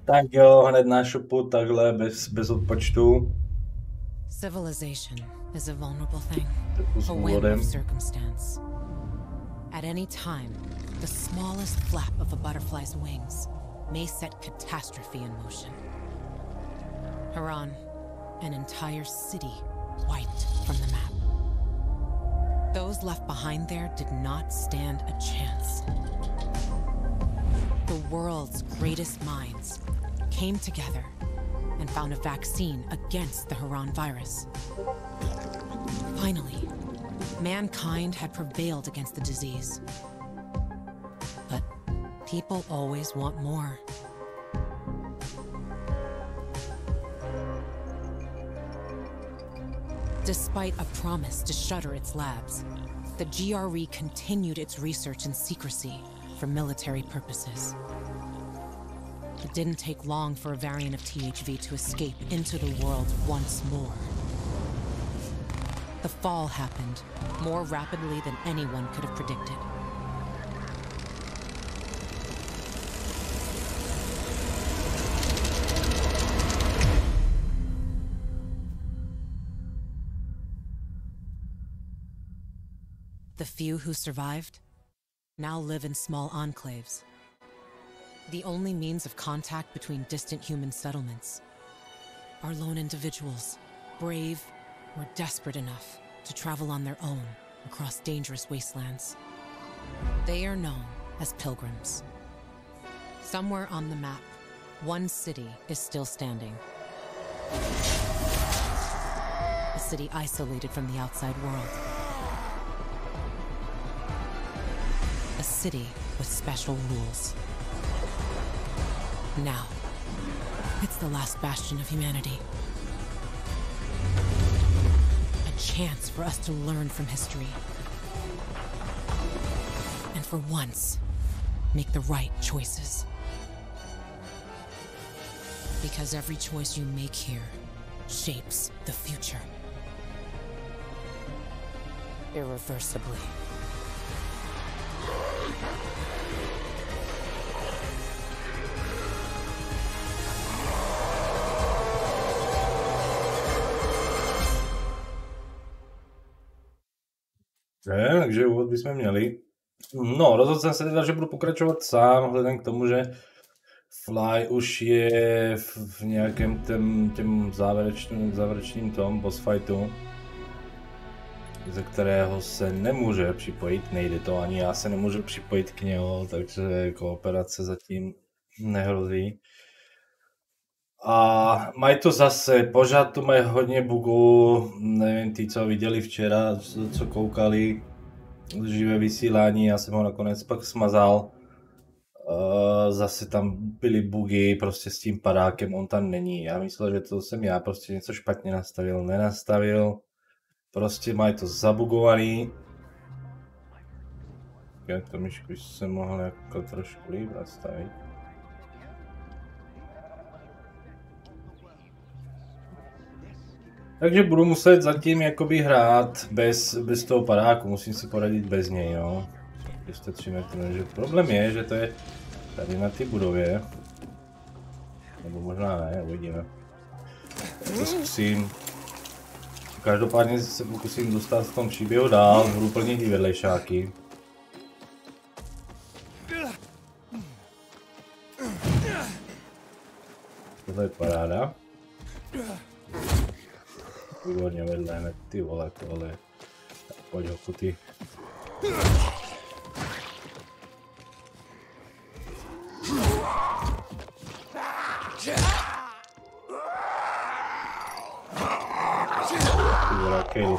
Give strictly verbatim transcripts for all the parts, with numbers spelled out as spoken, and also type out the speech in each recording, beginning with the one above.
Tak jo, hned na šupu, takhle, bez, bez odpočtu. Civilization is a vulnerable thing. Trochu s A whim úvodem. of circumstance. At any time, the smallest flap of a butterfly's wings may set catastrophe in motion. Haran, an entire city wiped from the map. Those left behind there did not stand a chance. The world's greatest minds came together and found a vaccine against the Haran virus. Finally, mankind had prevailed against the disease. But people always want more. Despite a promise to shutter its labs, the G R E continued its research in secrecy for military purposes. It didn't take long for a variant of T H V to escape into the world once more. The fall happened more rapidly than anyone could have predicted. The few who survived now live in small enclaves. The only means of contact between distant human settlements are lone individuals, brave or desperate enough to travel on their own across dangerous wastelands. They are known as pilgrims. Somewhere on the map, one city is still standing. A city isolated from the outside world. A city with special rules. Now, it's the last bastion of humanity. A chance for us to learn from history. And for once, make the right choices. Because every choice you make here shapes the future. Irreversibly. Ne, takže úvod bychom měli. No, rozhodl jsem se teda, že budu pokračovat sám, vzhledem k tomu, že Fly už je v, v nějakém tém, těm závěrečným, závěrečným tom boss fightu, ze kterého se nemůže připojit, nejde to, ani já se nemůžu připojit k němu, takže kooperace zatím nehrozí. A mají to zase, pořád tu mají hodně bugů, nevím, ty, co viděli včera, co, co koukali, živé vysílání, já jsem ho nakonec pak smazal. Uh, zase tam byly bugy, prostě s tím padákem, on tam není. Já myslel, že to jsem já prostě něco špatně nastavil, nenastavil. Prostě mají to zabugovaný. Já to myšku jsem mohl jako trošku líp nastavit. Takže budu muset zatím jakoby hrát bez, bez toho padáku, musím si poradit bez něj, jo. Jste tři metry, že problém je, že to je tady na té budově. Nebo možná ne, uvidíme. To zkusím. Každopádně se pokusím dostat v tom příběhu dál, budu plnit i vedlejšáky. Tohle je paráda. Výborně vedle hned, ty vole, tohle. Tak pojď ho, kuty. Ty vole, kill.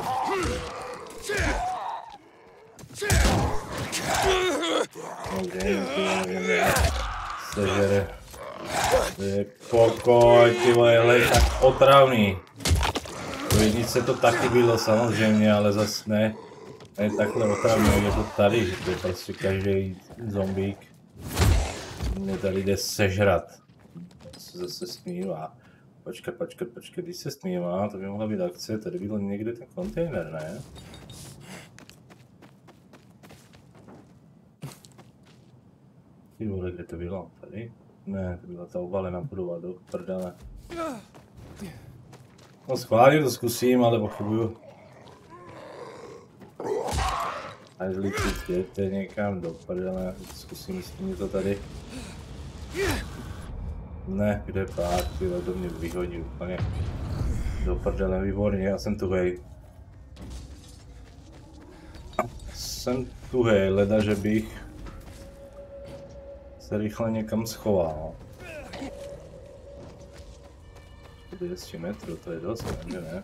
Sežere. Ty pokoj, ty vole, hele, tak otravný. U jednice to taky bylo samozřejmě, ale zase ne, ne takhle otravný, je to tady, že to je prostě každý zombík mě tady jde sežrat. Se zase smívá. Počkat, počkat, počkat, když se smívá, to by mohla být akce, tady byl někde ten kontejner, ne? Ty vole, kde to bylo? Tady? Ne, to byla ta obalená budova do prdele. No schválně to zkusím, ale pochybuju. A zlíci jděte někam do prdele, zkusím jestli to tady. Ne, kde pár, tyhle do mě vyhodí úplně. Do prdele, výborně, já jsem tuhej. Jsem tuhej, leda, že bych se rychle někam schoval. dvě stě metrů, to je dost, ne? ne?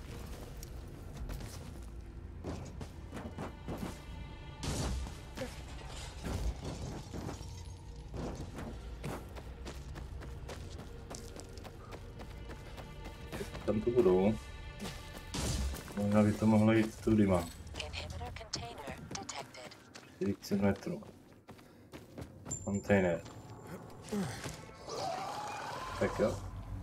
Tam to budou. Možná by to mohlo jít tudy má. čtyřicet metrů. Kontejner. Tak jo.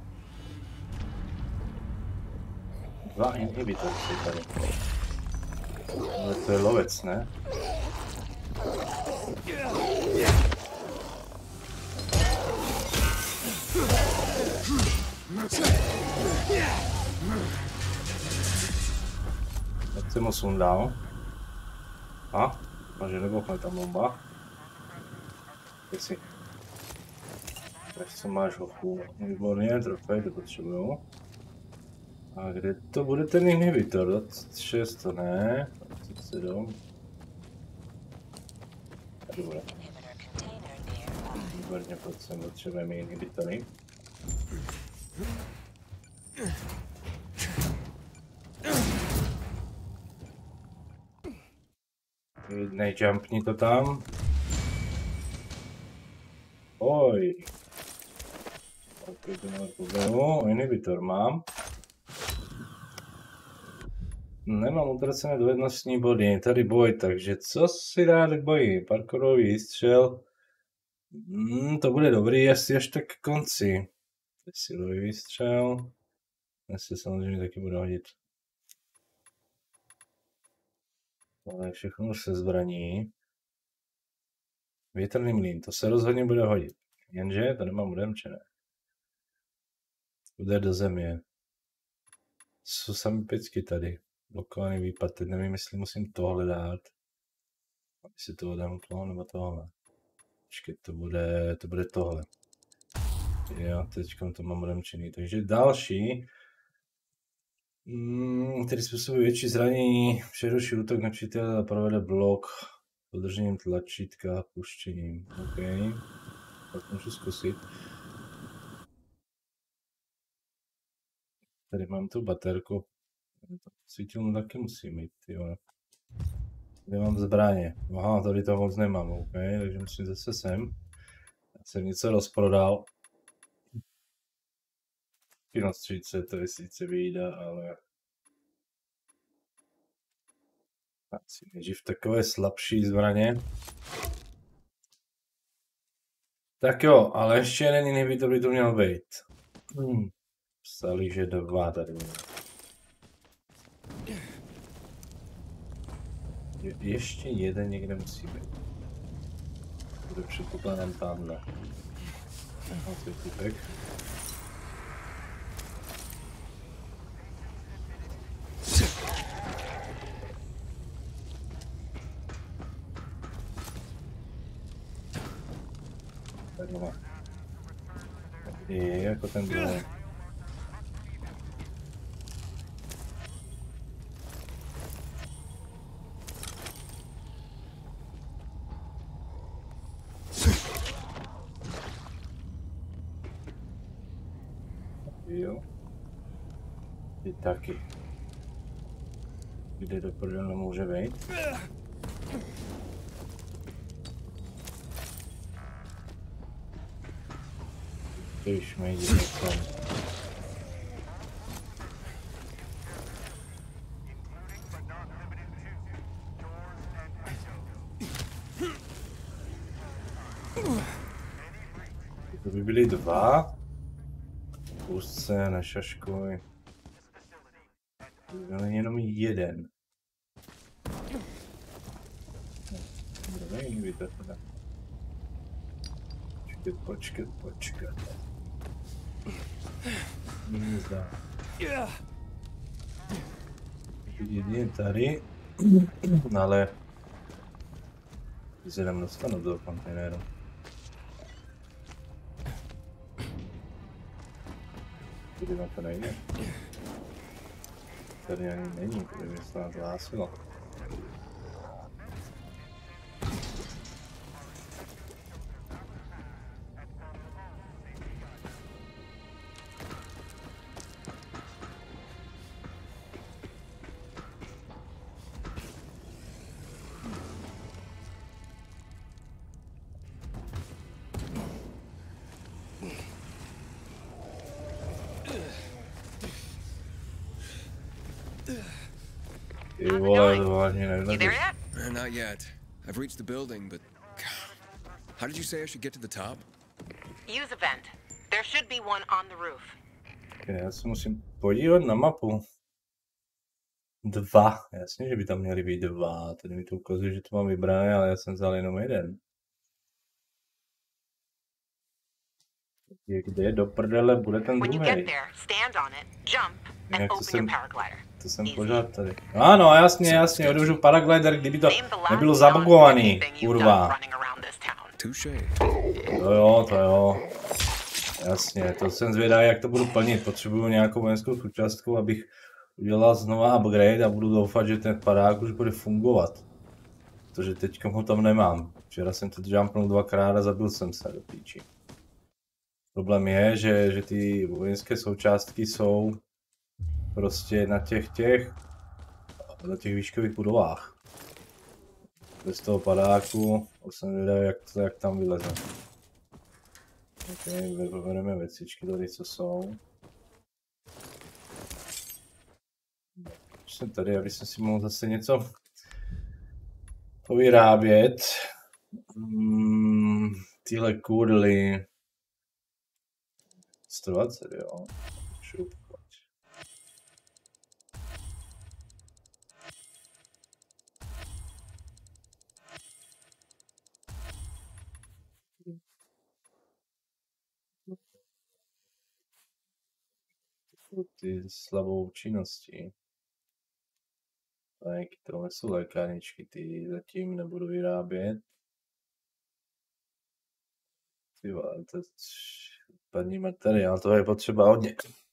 Dva inhibitory jsou tady. Ale to je lovec, ne? Jak jsem ho sundal. A? Takže nebuchne tam bomba. Ty si. Tak co máš hochu? Výborně, trofej, to potřebuju. A kde to bude ten inhibitor? dvacet šest to ne, dvacet sedm. Tady bude. Výborně, potřebujeme inhibitory. Nejumpni to tam. Oj. Ok, to mám problém. Inhibitor mám. Nemám utracené dovednostní body, tady boj, takže co si rád bojí? Parkourový výstřel. Hmm, to bude dobrý, asi až tak k konci. Silový výstřel. Dnes se samozřejmě taky bude hodit. Ale všechno se zbraní. Větrný mlýn, to se rozhodně bude hodit. Jenže to nemám odemčené. Uder do země. Jsou sami pecky tady. Blokovaný výpad, teď nevím, jestli musím tohle dát. Aby si to odemklo, nebo tohle. Počkej, to bude, to bude tohle. Jo, teď to mám odemčený. Takže další. Mm, který způsobuje větší zranění, přeruší útok nepřítele a provede blok podržením tlačítka a puštěním. OK. Tak můžu zkusit. Tady mám tu baterku. Svítilnu taky musím mít, jo. Kde mám zbraně? Aha, tady to moc nemám, OK, takže musím zase sem. Já jsem něco rozprodal. Kino stříce, to je sice výjda, ale... Asi nejdřív takové slabší zbraně. Tak jo, ale ještě jeden inhibitor by to měl být. Hmm. Psali, že dva tady bude. Je, ještě jeden někde musí být. Bude předpokládám tamhle. No, to je typek. Takhle. Je jako ten druhý. Jo. Ty taky. Kde do prdele může být? Když mi jde sem. To by byly dva. Úzce, nešaškuj. To by byl jenom jeden. Dobrý inhibitor teda. Počkat, počkat, počkat. Nezdá. Jedině tady, ale se tam dostanu do kontejneru. Tady na to nejde. Tady ani není, protože mě se nás hlásilo. You there yet? Uh, not yet. I've reached the building, but God, how did you say I should get to the top? Use a vent. There should be one on the roof. Okay, já se musím podívat na mapu. Dva. Jasně, že by tam měly být dva. Tady mi to ukazuje, že to mám vybrané, ale já jsem vzal jenom jeden. Kde do prdele bude ten druhý? Jak to jsem, to jsem pořád tady. Ano, jasně, jasně, odevřu paraglider, kdyby to nebylo zabugovaný, kurva. To jo, to jo. Jasně, to jsem zvědavý, jak to budu plnit. Potřebuju nějakou vojenskou součástku, abych udělal znova upgrade a budu doufat, že ten padák už bude fungovat. Protože teďka ho tam nemám. Včera jsem to jumpnul dvakrát a zabil jsem se do píči. Problém je, že, že ty vojenské součástky jsou prostě na těch těch, na těch výškových budovách. Bez toho padáku, už jsem věděl, jak, to, jak tam vyleze. Ok, vybereme věcičky tady, co jsou. Už jsem tady, aby jsem si mohl zase něco povyrábět. Hmm, tyhle kudly. sto dvacet, jo. Šup, pojď. Ty slabou činností. Tak, tohle jsou lékárničky, ty zatím nebudu vyrábět. Ty vole, to je padní materiál, to je potřeba hodně.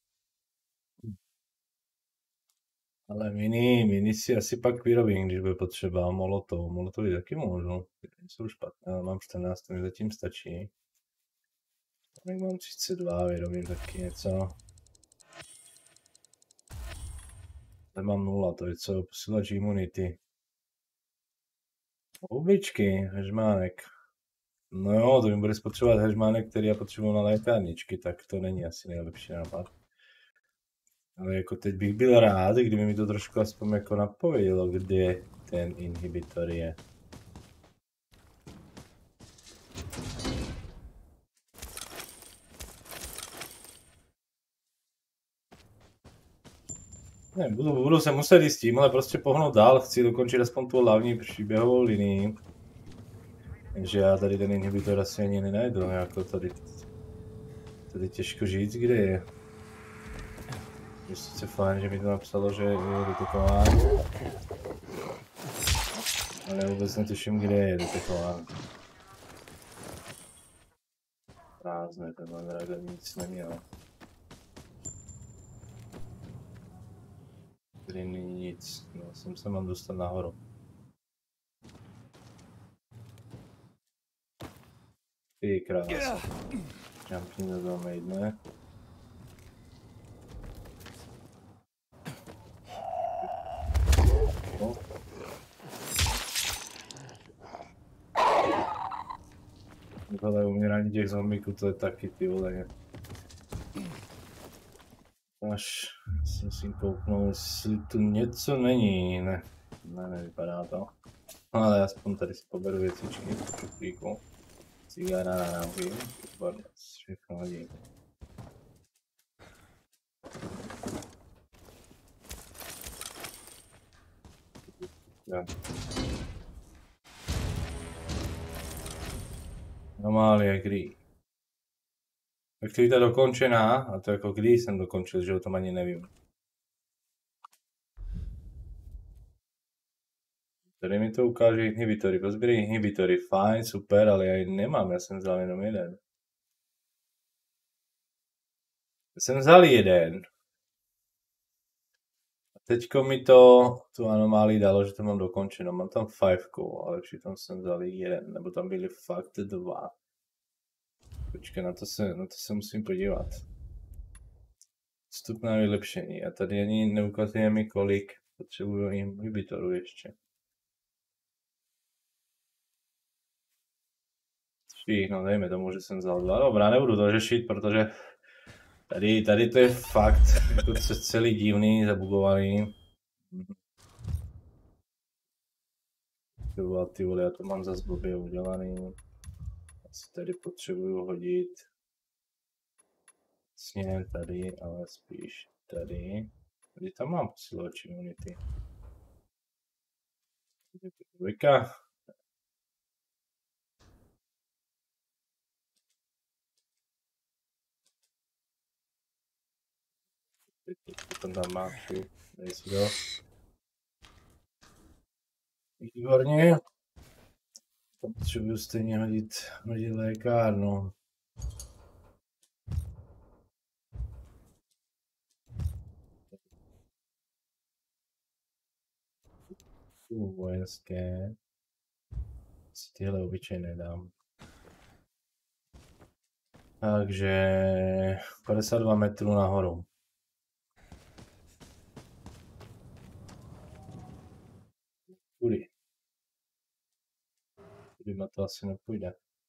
Ale mini, mini si asi pak vyrobím, když bude potřeba. Molotov, molotovy taky můžu. Jsou špatné, ale mám čtrnáct, to mi zatím stačí. Tak mám třicet dva, vyrobím taky něco. Tady mám nula, to je co, posilač imunity. Houbičky, hežmánek. No jo, to mi bude spotřebovat hežmánek, který já potřebuji na lékárničky, tak to není asi nejlepší nápad. Ale jako teď bych byl rád, kdyby mi to trošku aspoň jako napovědělo, kde ten inhibitor je. Ne, budu, budu se muset jít s tím, ale prostě pohnout dál, chci dokončit aspoň tu hlavní příběhovou linii. Takže já tady ten inhibitor asi ani nenajdu, jako tady, tady těžko říct, kde je. Je sice fajn, že mi to napsalo, že je detekován. Ale vůbec netuším, kde je detekován. Prázdné, tenhle dragon nic neměl. Tady není nic, no, jsem se mám dostat nahoru. Ty krása. Jumping do toho nejdne. No. Tohle umírání těch zombíků, to je taky ty vole. Až si musím kouknout, jestli tu něco není, ne, ne, nevypadá to. Ale aspoň tady si poberu věcičky v šuplíku. Cigára na nápoj, všechno hodí. Ja. Anomálie, kdy Aktivita dokončená, a to jako kdy jsem dokončil, že o tom ani nevím. Tady mi to ukáže inhibitory, pozběrej inhibitory, fajn, super, ale já ji nemám, já jsem vzal jenom jeden. Já jsem vzal jeden. A teďko mi to, tu anomálii dalo, že to mám dokončeno, mám tam fajfku, ale přitom jsem vzal jeden, nebo tam byly fakt dva. Počkej, na to se, na to se musím podívat. Vstup na vylepšení a tady ani neukazuje mi kolik potřebuju inhibitorů ještě. Tři, no dejme tomu, že jsem vzal dva. Dobrá, nebudu to řešit, protože tady, tady to je fakt jako celý divný, zabugovaný. Ty vole, já to mám zase blbě udělaný. Asi tady potřebuju hodit. Vlastně tady, ale spíš tady. Tady tam mám posilovač imunity. Dvojka. Potom tam máš, dej si to. Výborně. Potřebuju stejně hodit, hodit lékárnu. Tu vojenské. Si tyhle obyčejné dám. Takže padesát dva metrů nahoru. Kudy. Kudy na to asi nepůjde.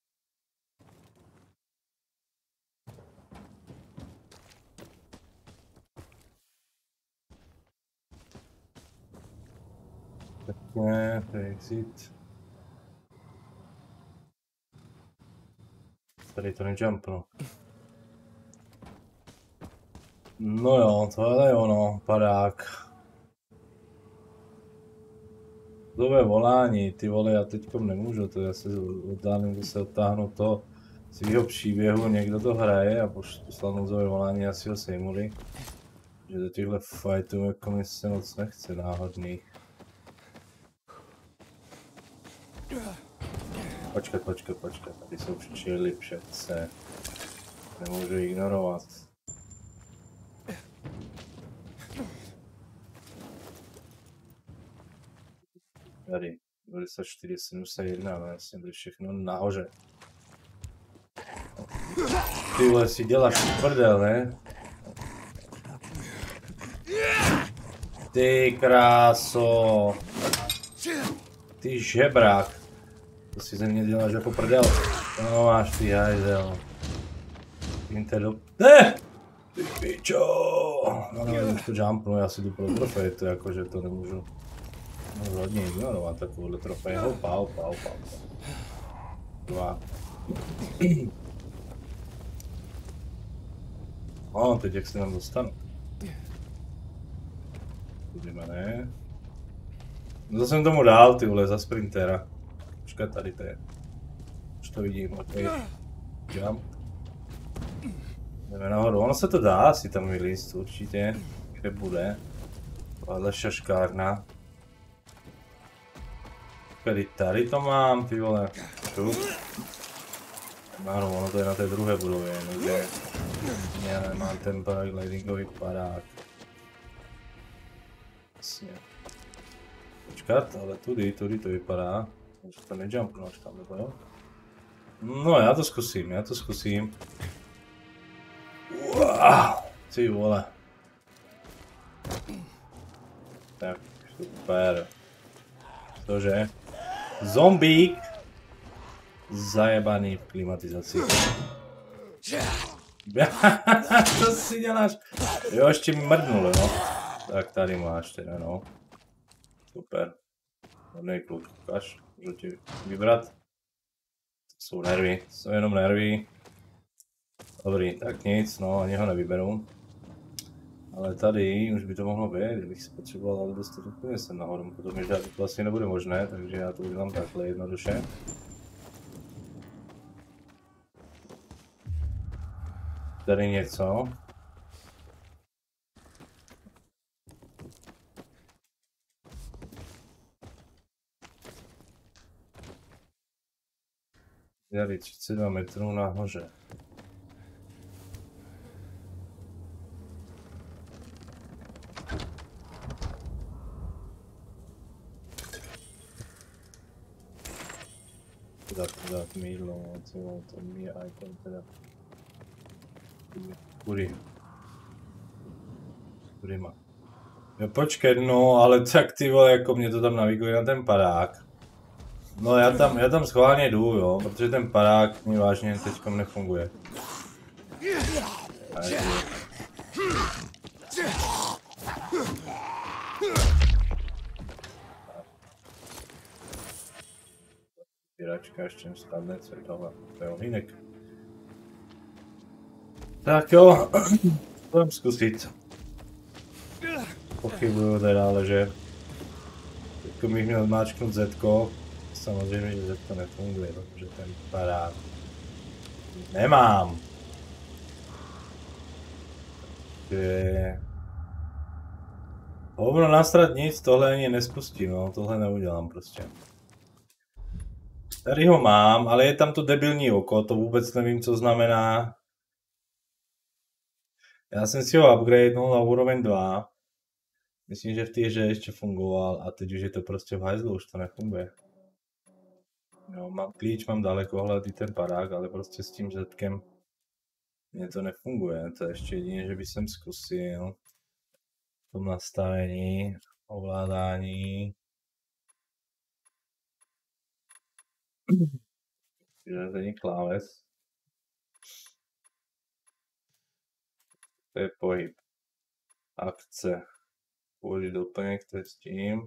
Pěkně, to je exit. Tady to nejumpnu. No jo, tohle je ono, padák. Dové volání, ty vole, já teďkom nemůžu, to já se oddálím, se odtáhnu to svýho příběhu, někdo to hraje a poslal nouzové volání, asi ho sejmuli. Že do těchto fightů jako mi se moc nechce náhodných. Počkat, počkat, počkat, tady jsou včely přece. Nemůžu ignorovat. Tady, devadesát čtyři, sedmdesát jedna, ale jasně, to je všechno nahoře. Ty vole, si děláš prdel, ne? Ty kráso. Ty žebrák. To si ze mě děláš jako prdel. No máš ty hajzel. Jinte do... Ne! Ty pičo! No nevím, už to jumpnu, já si jdu pro trofej, to jakože to nemůžu. No hodně ignorovat takovouhle trofej. Hopa, hopa, hopa. Dva. No, teď jak se nám dostanu. Tudíme, ne? No to jsem tomu dal, ty vole, za sprintera. Počkat, tady to je. Už to vidím, ok. Jump. Jdeme nahoru, ono se to dá asi tam vylíst určitě, kde bude. Tohle šaškárna. Tady, tady to mám, ty vole. Tu. Ano, ono to je na té druhé budově, někde. Já nemám ten paraglidingový padák. Jasně. Počkat, ale tudy, tudy to vypadá. Že to nejumpnu až tam, nebo jo? No, já to zkusím, já to zkusím. Wow, ty vole. Tak, super. Cože? Zombík! Zajebaný v klimatizaci. Co si děláš? Jo, ještě mi mrdnulo, no. Tak tady máš teda, no. Super. Hodnej kluk, ukáž, můžu ti vybrat. To jsou nervy, to jsou jenom nervy. Dobrý, tak nic, no, ani ho nevyberu. Ale tady už by to mohlo být, kdybych si potřeboval ale dostat úplně sem nahoru, potom že to asi nebude možné, takže já to udělám takhle jednoduše. Tady něco. Tady třicet dva metrů nahoře. Dát, dát mídlo, co to mý item teda. Kudy. Kudy má. Jo, počkej, no, ale tak ty vole, jako mě to tam naviguje na ten padák. No já tam, já tam schválně jdu, jo, protože ten padák mi vážně teďkom nefunguje. Píračka ještě spadne, co je tohle, to je ohýnek. Tak jo, budem zkusit. Pochybuju teda, ale že teďko bych měl zmáčknout zetko. Samozřejmě, že zetko nefunguje, protože ten padák nemám. Takže... Hovno nasrat nic, tohle ani nespustím, no, tohle neudělám prostě. Tady ho mám, ale je tam to debilní oko, to vůbec nevím, co znamená. Já jsem si ho upgradenul na úroveň dva. Myslím, že v té hře ještě fungoval a teď už je to prostě v hajzlu, už to nefunguje. Jo, mám klíč, mám dalekohled i ten padák, ale prostě s tím zetkem mě to nefunguje. To je ještě jedině, že bych jsem zkusil v tom nastavení, ovládání. Vyřazení kláves. To je pohyb. Akce. Použít doplněk, to je s tím.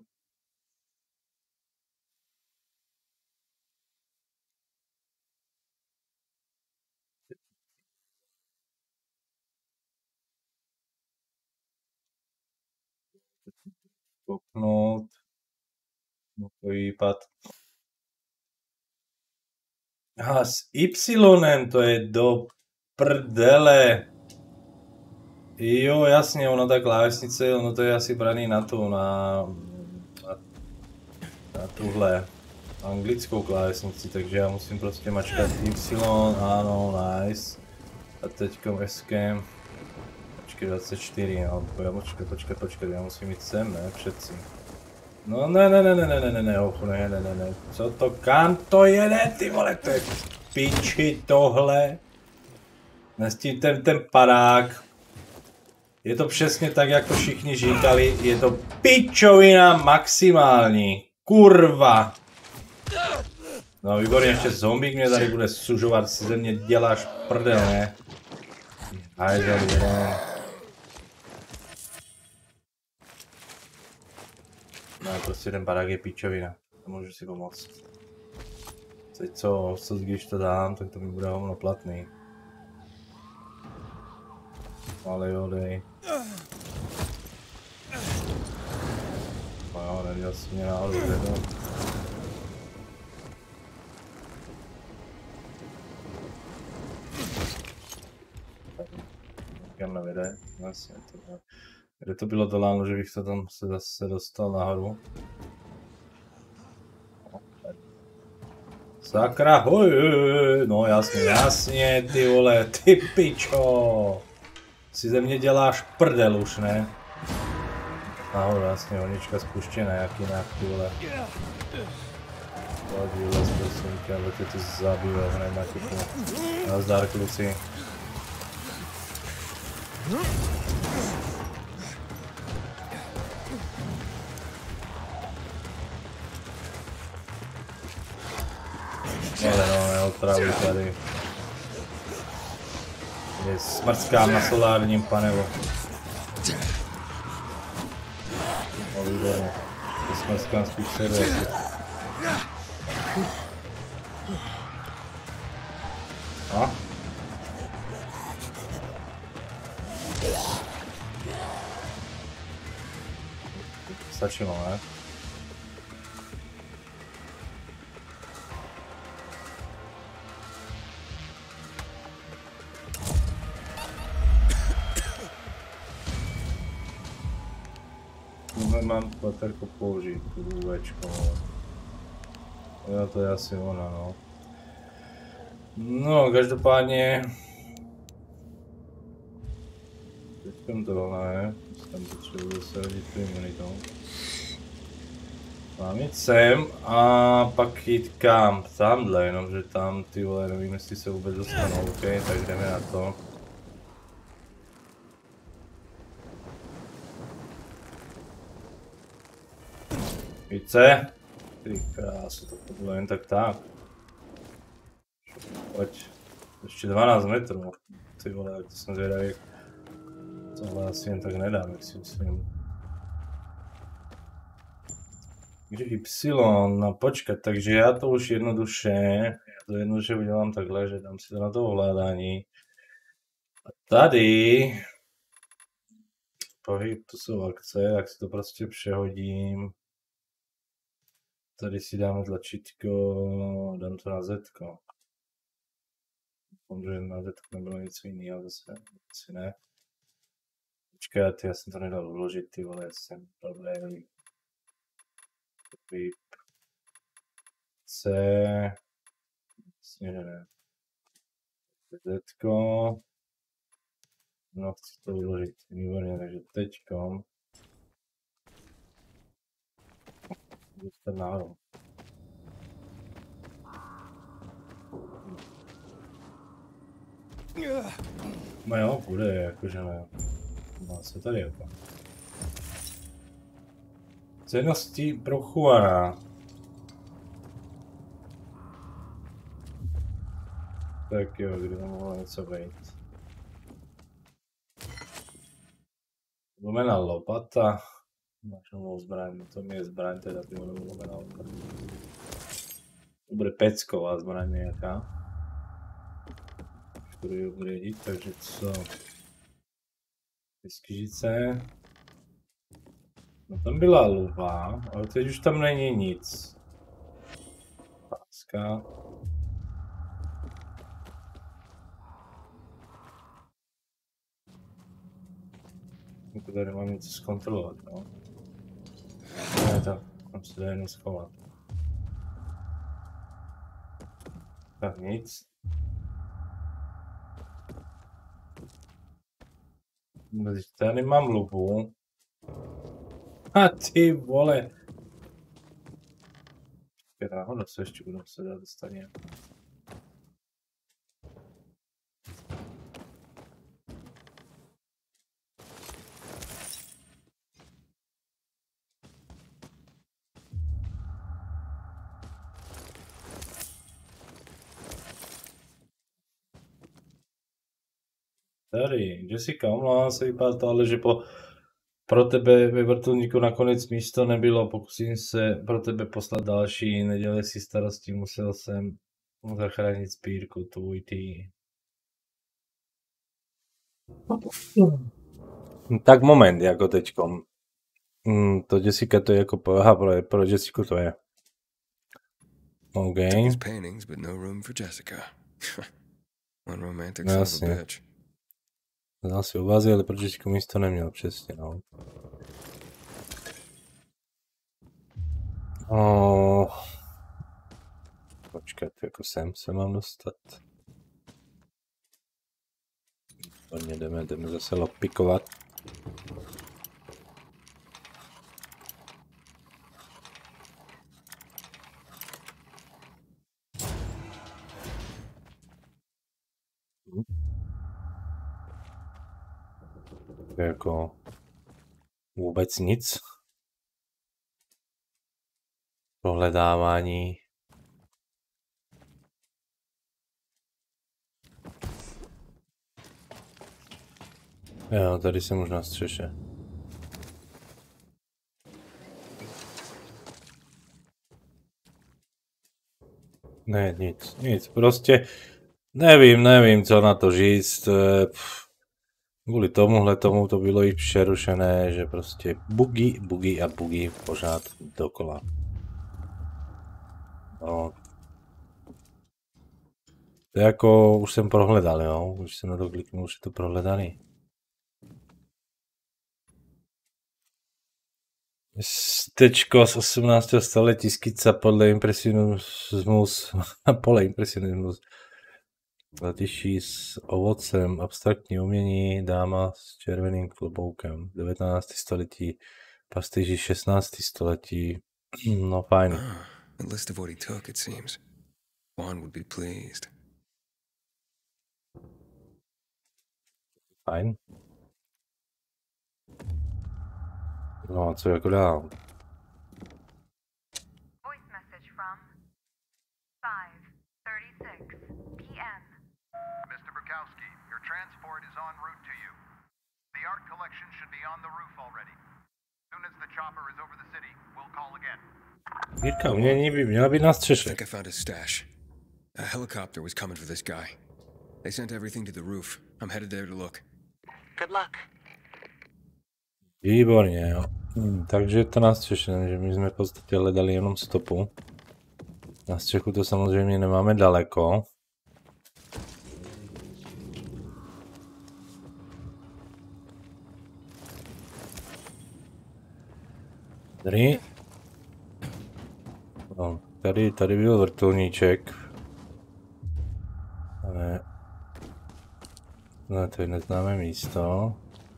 Kopnout. No to výpad. Aha, s Y, to je do prdele. Jo, jasně, ono ta klávesnice, ono to je asi braný na tu, na, na, na tuhle anglickou klávesnici, takže já musím prostě mačkat Y, ano, nice. A teďkom eskem, počkej dvacet čtyři, no, počkej, počkej, počkej, já musím jít sem, ne, přeci. No ne, ne, ne, ne, ne, ne, ne, ne, ochu, ne, ne, ne, ne, co to, kam to jede, ty vole, to je piči tohle. Nestím ten, ten padák. Je to přesně tak, jak to všichni říkali, je to pičovina maximální, kurva. No výborně, ještě zombík mě tady bude sužovat, si ze mě děláš prdel, ne? Hajde, jeden. No prostě ten barák je pičovina, nemůžu si pomoct. Teď co, co když to dám, tak to mi bude hovno platný. Ale jo, dej. No jo, nedělal si mě náhodou, že no. Kam navede, vlastně to. Kde to bylo doláno, že bych to tam se zase dostal nahoru. Sakra, hoj, no jasně, jasně, ty vole, ty pičo. Si ze mě děláš prdel už, ne? Nahoru, jasně, honička spuštěná, jak jinak, ty vole. Pojď, vole, zprosím, aby tě to zabilo hned na kupu. Nazdar, kluci. Ale no, neotravuj tady. Je smrskám na solárním panelu. No výborně. Je smrskám spíš sebe. No. Stačilo, ne? Ale mám baterku použít, tu úvečko. Jo, to je asi ona, no. No, každopádně... Teďkem tohle, tam potřebuji zase hodit tu imunitou. Mám jít sem a pak jít kam? Tamhle, jenomže tam ty vole, nevím jestli se vůbec dostanou, ok, tak jdeme na to. Více? Ty krásu, to bylo jen tak tak. Pojď. Ještě dvanáct metrů. Ty vole, jak to jsem zvědavý. Tohle asi jen tak nedám, jak si myslím. Kde Y? No počkat, takže já to už jednoduše, já to jednoduše udělám takhle, že dám si to na to ovládání. A tady, pohyb, to jsou akce, tak si to prostě přehodím. Tady si dáme tlačítko, dám to na Z. Doufám, že na Z nebylo něco jiného zase, asi ne. Počkat, já jsem to nedal vložit, ty vole, jsem problémy. Pohyb. C. Vlastně, že ne. Z. No, chci to uložit, výborně, takže teďkom. Dostat nahoru. No jo, bude, jakože ne. Má se tady jako. Cenností prochovaná. Tak jo, kde mohlo něco být. Lomená lopata. Máš novou zbraň, to mi je zbraň, teda ty novou lomená lopata. To bude pecková zbraň nějaká. Budu ji upgradit, takže co? Skyžice. No tam byla lupa, ale teď už tam není nic. Páska. Tady mám něco zkontrolovat, no. Ne, tak tam se dá jenom schovat. Tak nic. Tady mám lupu. A ty vole. Je náhoda se ještě budu se dát dostat nějak. Tady, Jessica, omlouvám se, vypadá to, ale že po, pro tebe ve vrtulníku nakonec místo nebylo, pokusím se pro tebe poslat další, nedělej si starosti, musel jsem zachránit spírku, tvůj ty. Tak moment, jako teďkom. Mm, to Jessica to je jako, aha, pro, pro Jessica to je. OK. Paintings, but no room for Jessica. One romantic son of a bitch. Znal si u vázy, ale proč Jessica místo neměl, přesně, no. Oh. Počkat, jako sem se mám dostat. Hodně jdeme, jdeme zase lockpickovat. Jako vůbec nic. Prohledávání. Jo, tady jsem už na střeše. Ne, nic, nic, prostě nevím, nevím, co na to říct. Pff. Kvůli tomuhle tomu to bylo i přerušené, že prostě bugy, bugy a bugy pořád dokola. No. To je jako, už jsem prohledal, jo, už jsem na to kliknul, už je to prohledaný. Stečko z osmnáctého století, skica podle impresionismus, podle impresionismus. Latyší s ovocem, abstraktní umění, dáma s červeným kloboukem. devatenácté století, pastýři šestnácté století. No fajn. Ah, a list of what he took, it seems. Juan would be pleased. Fajn. No a co jako dál? Voice message from five thirty-six p m Mister Bukowski, your transport is en route to you. The art collection should be on the roof already. As soon as the chopper is over the city, we'll call again. Jirka umění by měla být na I střeše. think I found his stash. A helicopter was coming for this guy. They sent everything to the roof. I'm headed there to look. Good luck. Výborně, jo. Hm, takže to na střeše, že my jsme v podstatě hledali jenom stopu. Na střechu to samozřejmě nemáme daleko. Tady. No, tady, tady byl vrtulníček. Ale... No, to je neznámé místo.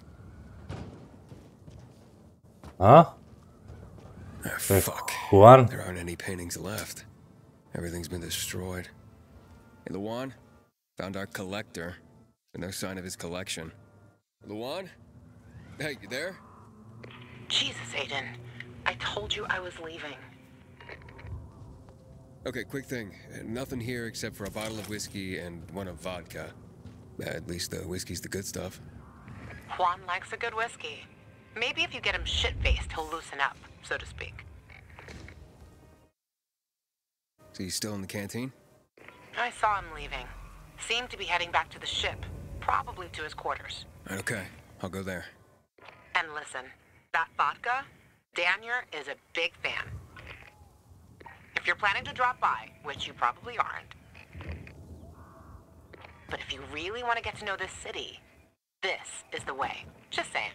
A? Ah, To je fuck. Juan. There aren't any paintings left. Everything's been destroyed. Hey, Luan? Found our collector, but no sign of his collection. Luan? Hey, you there? Jesus, Aiden. I told you I was leaving. Okay, quick thing. Uh, Nothing here except for a bottle of whiskey and one of vodka. Uh, At least the whiskey's the good stuff. Juan likes a good whiskey. Maybe if you get him shit-faced, he'll loosen up, so to speak. So he's still in the canteen? I saw him leaving. Seemed to be heading back to the ship, probably to his quarters. Okay, I'll go there. And listen, that vodka, Daniel is a big fan. If you're planning to drop by, which you probably aren't, but if you really want to get to know this city, this is the way. Just saying.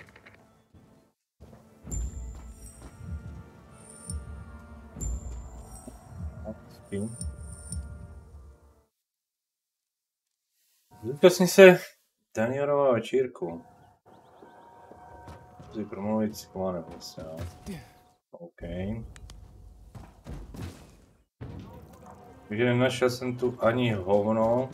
Zúčastní se Danielova večírku. Chci promluvit s Juanem, vlastně, no. OK. Takže nenašel jsem tu ani hovno.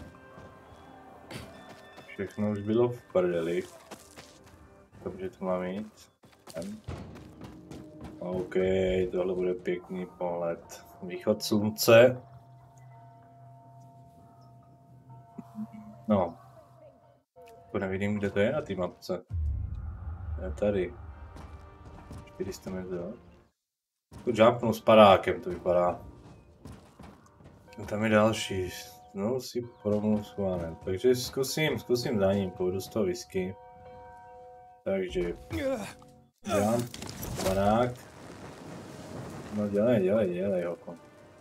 Všechno už bylo v prdeli. Takže to mám jít. Sem. OK, tohle bude pěkný pohled. Východ slunce. No. To nevidím, kde to je na té mapce. Je tady. čtyři sta metrů. Tu jumpnu s padákem, to vypadá. A tam je další. Znovu si promluv s Juanem. Takže zkusím, zkusím za ním, půjdu z toho whisky. Takže... Jump, padák. No dělej, dělej, dělej, hoko.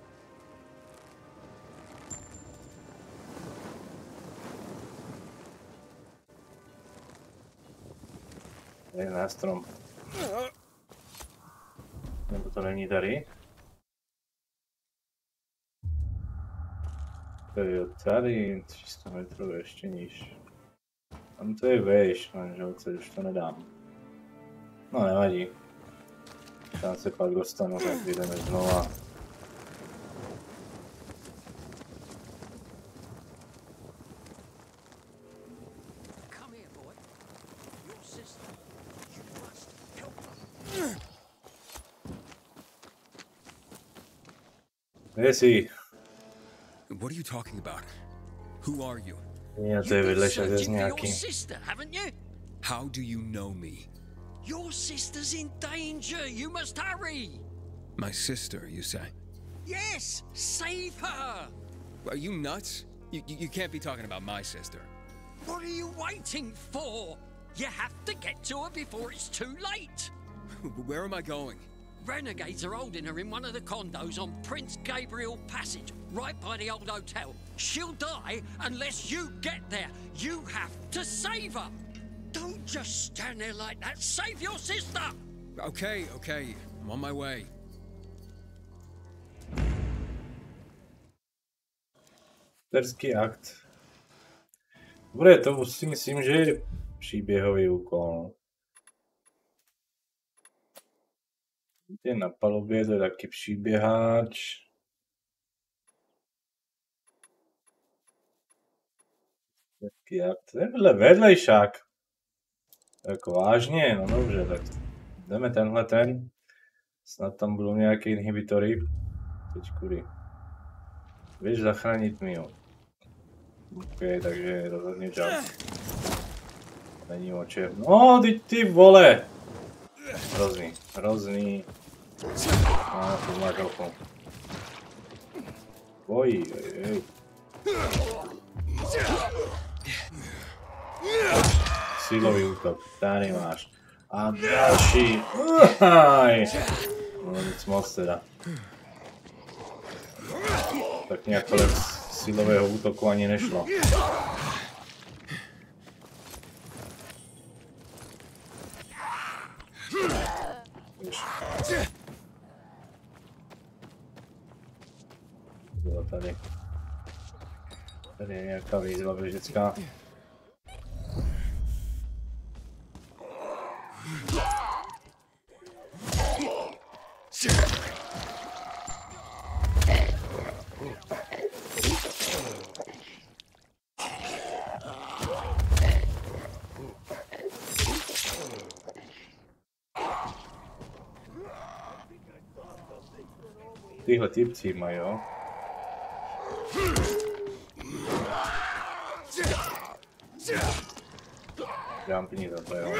Tady na strom. Nebo to není tady? To je tady, tři sta metrů ještě níž. Tam to je vejš, že odsud už to nedám. No nevadí. Tam se pak dostanu, tak jdeme znova. Jsi. What are you talking about? Who are you? Já to je vedle šak z Searching for your nějaký. sister, haven't you? How do you know me? Your sister's in danger. You must hurry. My sister, you say? Yes, save her. Are you nuts? You, you, you can't be talking about my sister. What are you waiting for? You have to get to her before it's too late. Where am I going? Renegades are holding her in one of the condos on Prince Gabriel Passage, right by the old hotel. She'll die unless you get there. You have to save her. Don't just stand there like that. Save your sister! Okay, okay. I'm on my way. Terský akt. Dobre, to si myslím, že je příběhový úkol. Je na palubě, to je taky příběháč. Terský akt. To je vedle, vedlejšák. Jako vážně, no dobře, tak jdeme tenhle ten. Snad tam budou nějaké inhibitory. Teď kudy. Víš zachránit mi ho. OK, takže rozhodně jump. Není o čem. No, ty, ty vole! Hrozný, hrozný. No, to má trochu. Oj, oj, oj. Sílový útok, tady máš. A další. Uhaj. No nic moc teda. Tak nějak kolem sílového útoku ani nešlo. Byla tady. Tady je nějaká výzva běžecká. Tyhle typci mají, jo? Jumpni to, jo.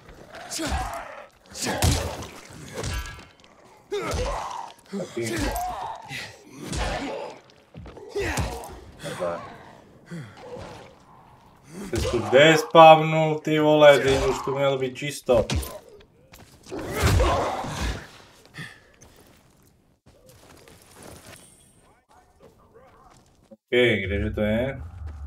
Taky. Takhle. Jsi tu despavnul, ty vole, ty už tu mělo být čisto. OK, kdeže to je?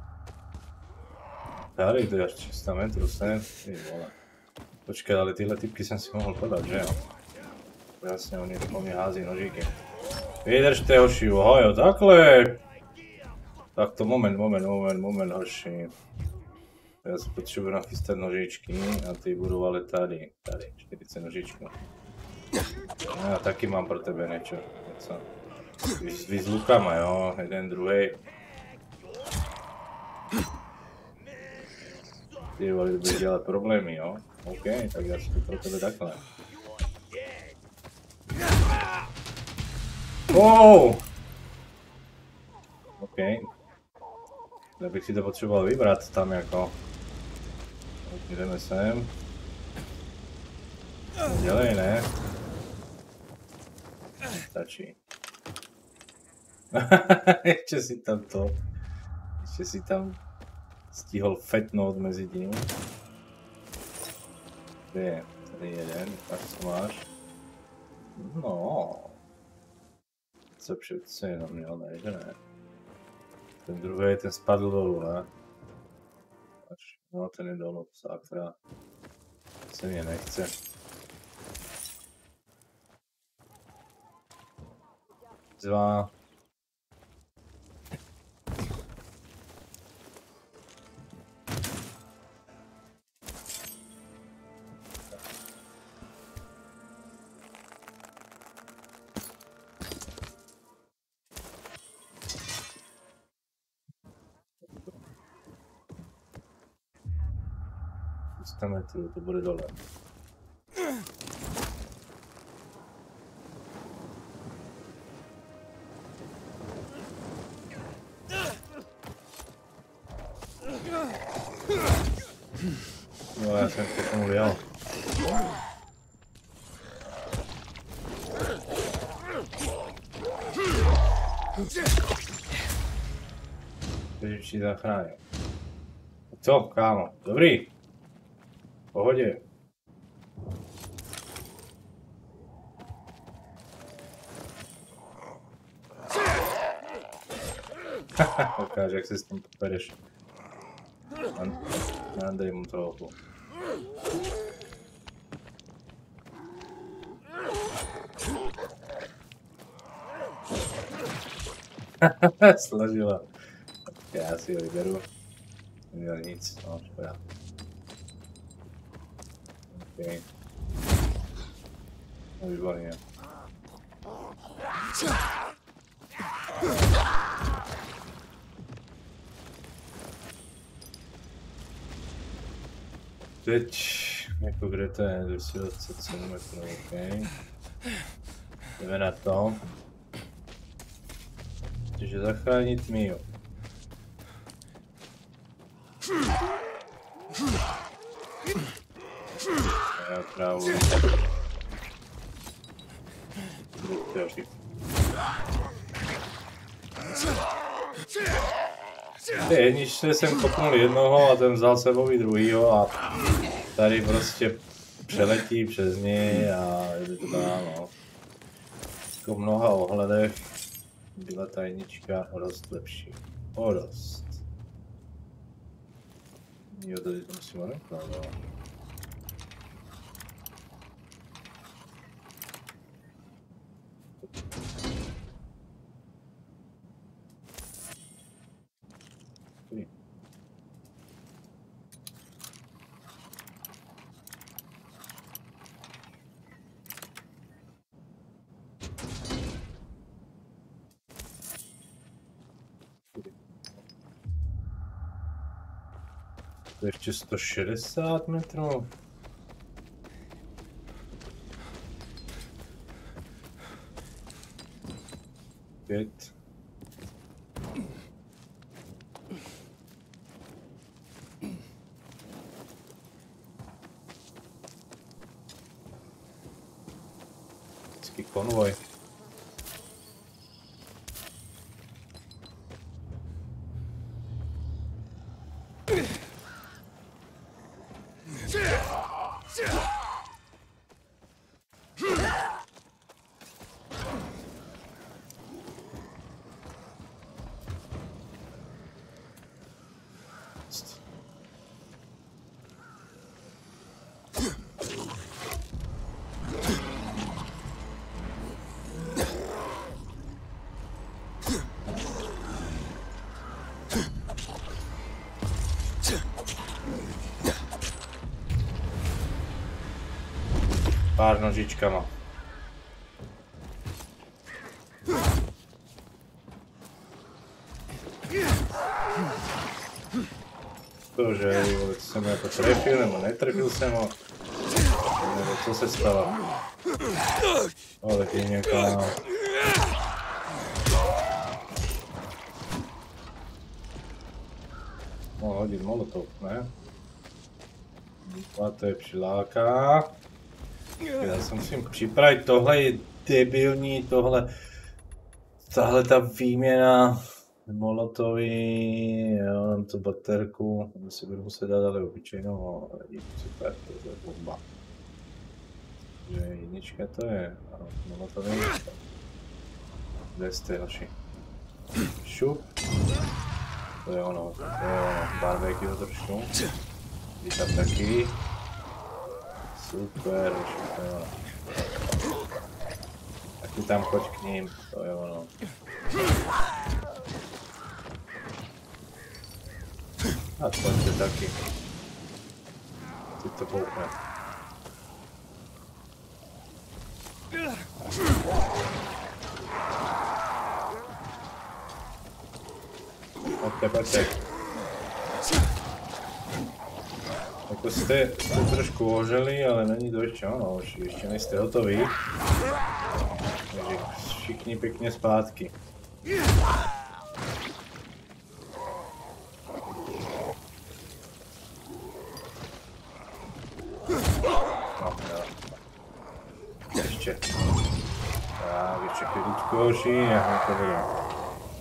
Tady, to je až tři sta metrů sem, ty vole. Počkej, ale tyhle typky jsem si mohl podat, že jo? Jasně, oni po mě hází nožíky. Vydržte, hoši, jo, takhle! Tak to moment, moment, moment, moment, hoši. Já si potřebuji nachystat nožičky a ty budou ale tady, tady, čtyřicet nožičků. No, já taky mám pro tebe něco, něco. Vy, vy s lukama, jo, jeden, druhý. Ty vole, budeš dělat problémy, jo? OK, tak já si to pro tebe takhle. Wow! OK. Já bych si to potřeboval vybrat tam jako. Tak jdeme sem. Dělej, ne? Stačí. Ještě si tam to. Ještě si tam stihl fetnout mezi tím. Kde je? Tady jeden, tak co máš? No. Co přece jenom měl, ne, že ne? Ten druhý, ten spadl dolů, ne? Až, no ten je dolů, sakra. Se mě nechce. Zva. sto metrů, to bude dole. No, já jsem to tomu vyjel. Teď zachránil. Co, kámo? Dobrý. V pohodě. Ukáž, jak se s tím popereš. Nandej mu trochu. Složila. Já si ho vyberu. Neměl nic, no škoda. Okay. No výborně. Teď, jako kde to je, dvě dvacet sedm metrů, ok. Jdeme na to. Takže zachránit Miu. Já opravuji. Jedničce jsem kopnul jednoho a ten vzal sebou i druhýho a tady prostě přeletí přes něj a jde to dál, no. Jako v mnoha ohledech byla ta jednička o dost lepší. O dost. Jo, tady to musím odemknout, to je ještě sto šedesát metrů. Pět. Vždycky konvoj. Pár nožičkama. Tože, jsem ho jako trefil, nebo netrefil jsem ho. Nebo co se stalo? O, tak je nějaká... Mohl hodit molotov, ne? A to je přiláká. Já se musím připravit, tohle je debilní, tohle, tahle ta výměna molotový, jo, tam tu baterku, to si budu muset dát ale obyčejnou, ale je super, to je bomba. Takže jednička to je, ano, molotový, kde jste hoši? Šup, to je ono, to je ono, barbeky ho trošku, je tam taky. Super, super. Tak ty tam choď k ním, to je ono. A pojďte taky. Ty to koukne. Pojďte, pojďte. Jako jste, jste trošku ohořeli, ale není to ještě ono, ještě nejste hotoví. Takže všichni pěkně zpátky. No, jo. Ještě. Tak, ještě chvíličku hoří, jak to bude.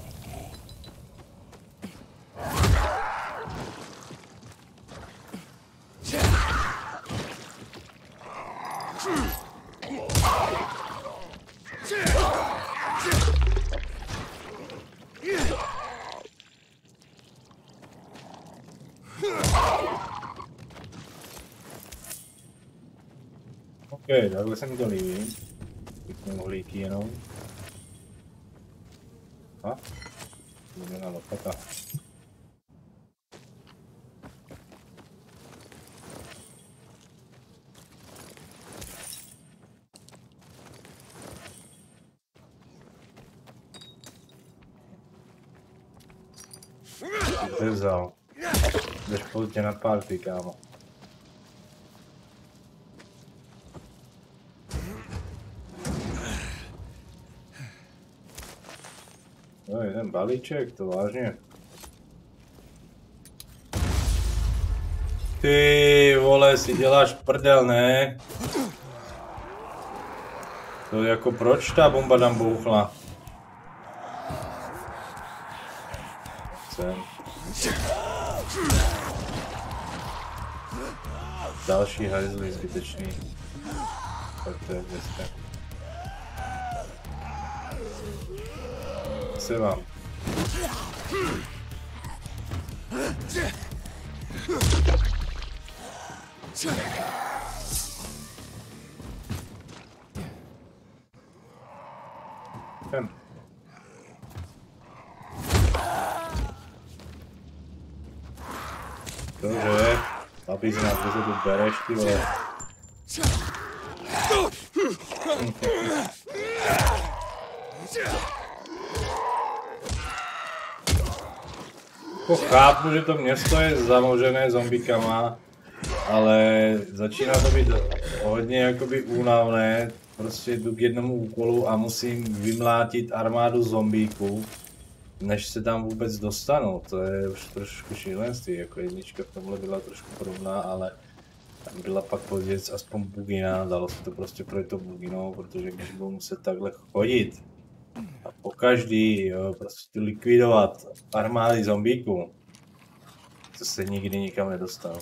Ok, takhle se mi to líbí. Pěkné uhlíky jenom. A? Změna lopata. Ty vzal. Jdeš poutě na party, kámo. No, jeden balíček, to vážně. Ty vole, si děláš prdel, ne? To jako proč ta bomba tam bouchla? Sem. Další hajzly zbytečný. Tak to je dneska. Se vám. Jdem. Dobře, papi z nás, kde se tu bereš, ty vole. Jako chápu, že to město je zamožené zombíkama, ale začíná to být hodně jakoby únavné. Prostě jdu k jednomu úkolu a musím vymlátit armádu zombíků, než se tam vůbec dostanu. To je už trošku šílenství, jako jednička v tomhle byla trošku podobná, ale tam byla pak později aspoň bugina, dalo se to prostě projít to buginou, protože když budu muset takhle chodit a pokaždý jo, prostě likvidovat armády zombíků, to se nikdy nikam nedostanu.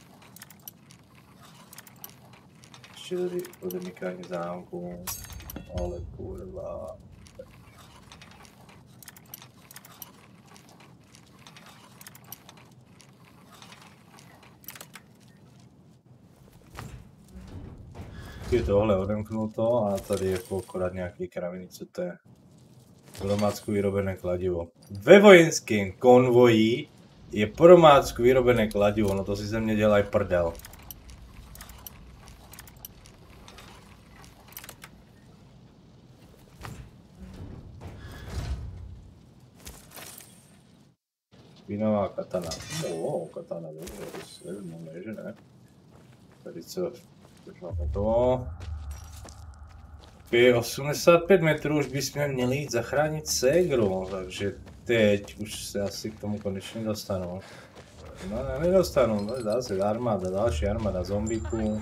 Ještě tady odemykání zámku, ale kurva. Je tohle odemknuto a tady jako akorát nějaký kraviny, co to je. Po domácku vyrobené kladivo. Ve vojenském konvoji je po domácku vyrobené kladivo, no to si ze mě dělají prdel. Špinavá katana. O, katana, dobře, to si vezmu, ne, že ne. Tady co? Už máme to. Okay, osmdesát pět metrů už bychom měli jít zachránit ségru, takže teď už se asi k tomu konečně dostanu. No, ne, nedostanu, no, zase armáda, další armáda zombíků.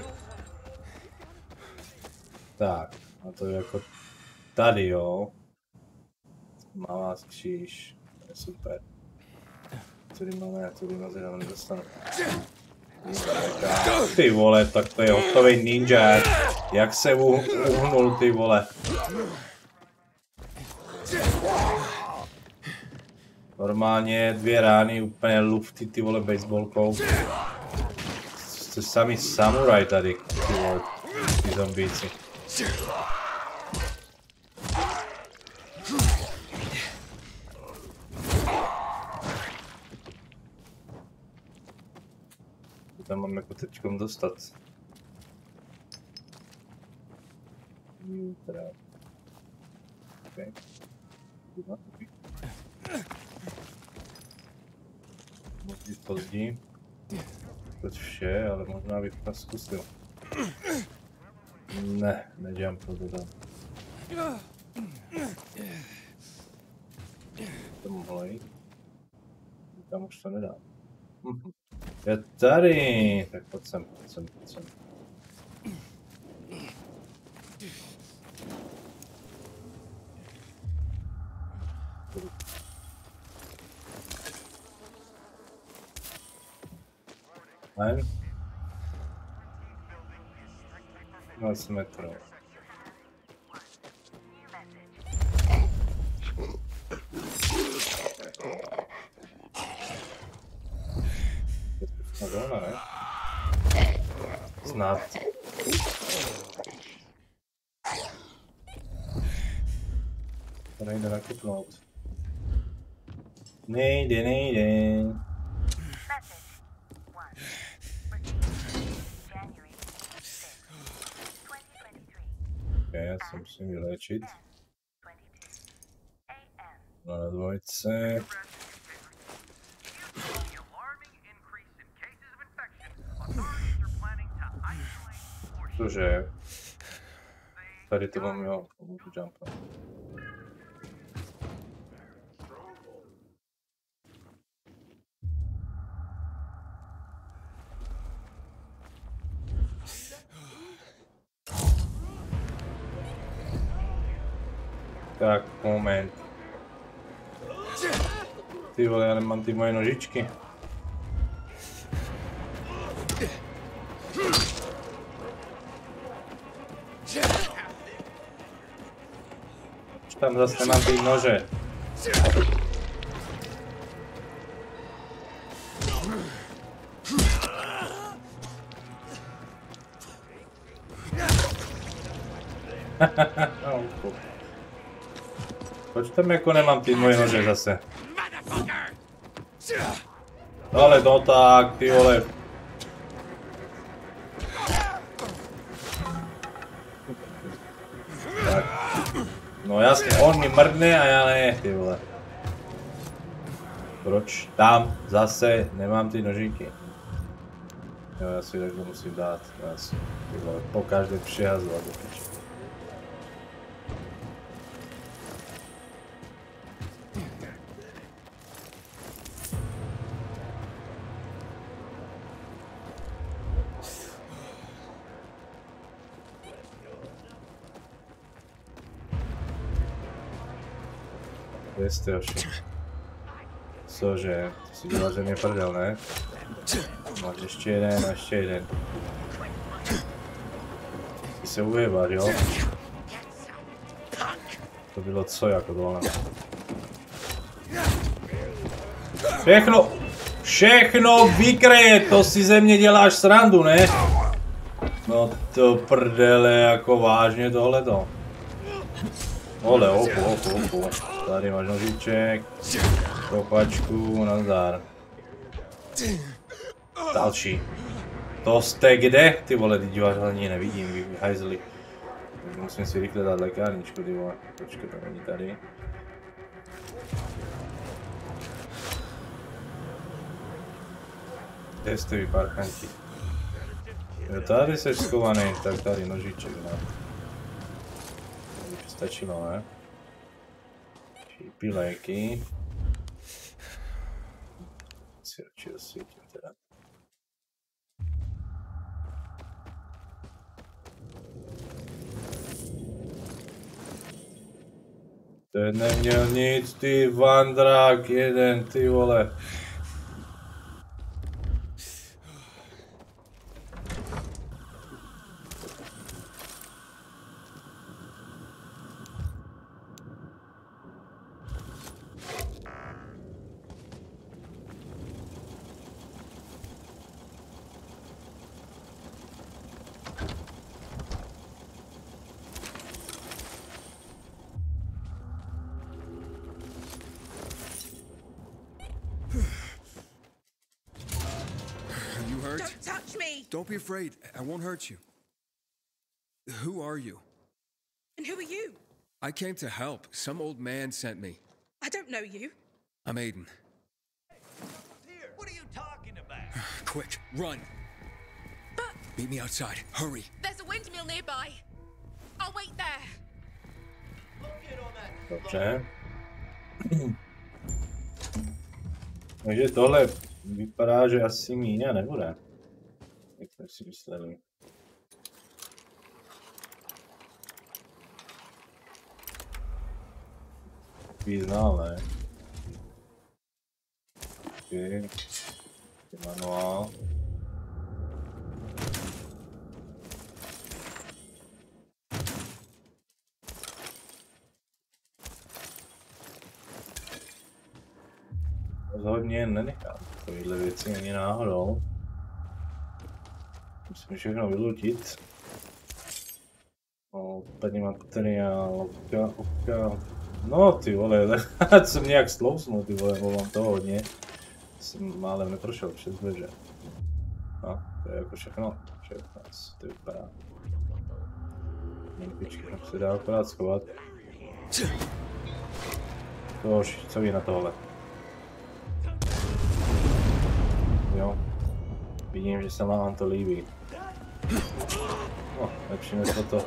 Tak, a to je jako tady, jo. Malá kříž, to je super. Tady máme, tady máme, já nedostanu. Ty vole, tak to je hotový ninja. Jak se uhnul, ty vole. Normálně dvě rány, úplně lufty, ty vole, baseballkou. Jste sami samuraj tady, ty vole, ty zombíci. Tam mám jako teďkom dostat. Teda. Okay. Můžu jít pozdí. To je vše, ale možná bych to zkusil. Ne, nejumpnu to tam. To mohlo jít. Tam už to nedá. Je tady, tak pojď sem, pojď sem, pojď sem. Ven. dvacet metrů. No zóna, ne? Snad. To nejde nakupnout. Nejde, nejde. Message one. Received January sixth, twenty twenty-three. Ok, já se musím vylečit. twenty-two A M. No na dvojce. The alarming increase in cases of infection. Authorities are planning to isolate portions. Cože? Tady to mám, jo, můžu jumpat. Tak, moment. Ty vole, já nemám ty moje nožičky. Už tam zase nemám ty nože. Proč tam jako nemám ty moje nože zase? Ale no tak, ty vole. Tak. No jasně, on mi mrdne a já ne, ty vole. Proč tam zase nemám ty nožíky? Jo, já si takhle musím dát, já si, ty vole, po každé přihazovat do piče. Kde jste hoši? Cože? To si dělá ze mě prdel, ne? Máš ještě jeden a ještě jeden. Ty se ujebat, jo? To bylo co jako tohle? Všechno! Všechno vykryje! To si ze mě děláš srandu, ne? No to prdele, jako vážně tohleto. Ole, opu, opu, opu. Tady máš nožiček, kopačku, nazdar. Další. To jste kde? Ty vole, ty divář ani nevidím, vy hajzli. Musím si rychle dát lékárničku, ty vole. Počkej, to není tady. Kde jste vy, parchanti? Jo, tady jsi schovaný, tak tady nožiček, no. Stačilo, ne? Šípy, léky. Si radši rozsvítím teda. Ten neměl nic, ty vandrák jeden, ty vole. Don't be afraid. I won't hurt you. Who are you? And who are you? I came to help. Some old man sent me. I don't know you. I'm Aiden. Here, what are you talking about? Quick, run. But Meet me outside. Hurry. there's a windmill nearby. I'll wait there. Look at all that. Dobře. Takže tohle vypadá, že asi míňa nebude. Jak jsme si mysleli. Významné. Okay. Manuál. Rozhodně nenechám takovéhle věci ani náhodou. Musím všechno vylutit. O, tady mám materiál, opka, opka, No ty vole, jsem nějak slousnul ty vole, bo mám toho hodně. Jsem málem neprošel přes dveře. No, to je jako všechno. Všechno, to vypadá. Pičky, tam se dá akorát schovat. Tož, co ví na tohle? Jo. Vidím, že se vám to líbí. No, lepší než to.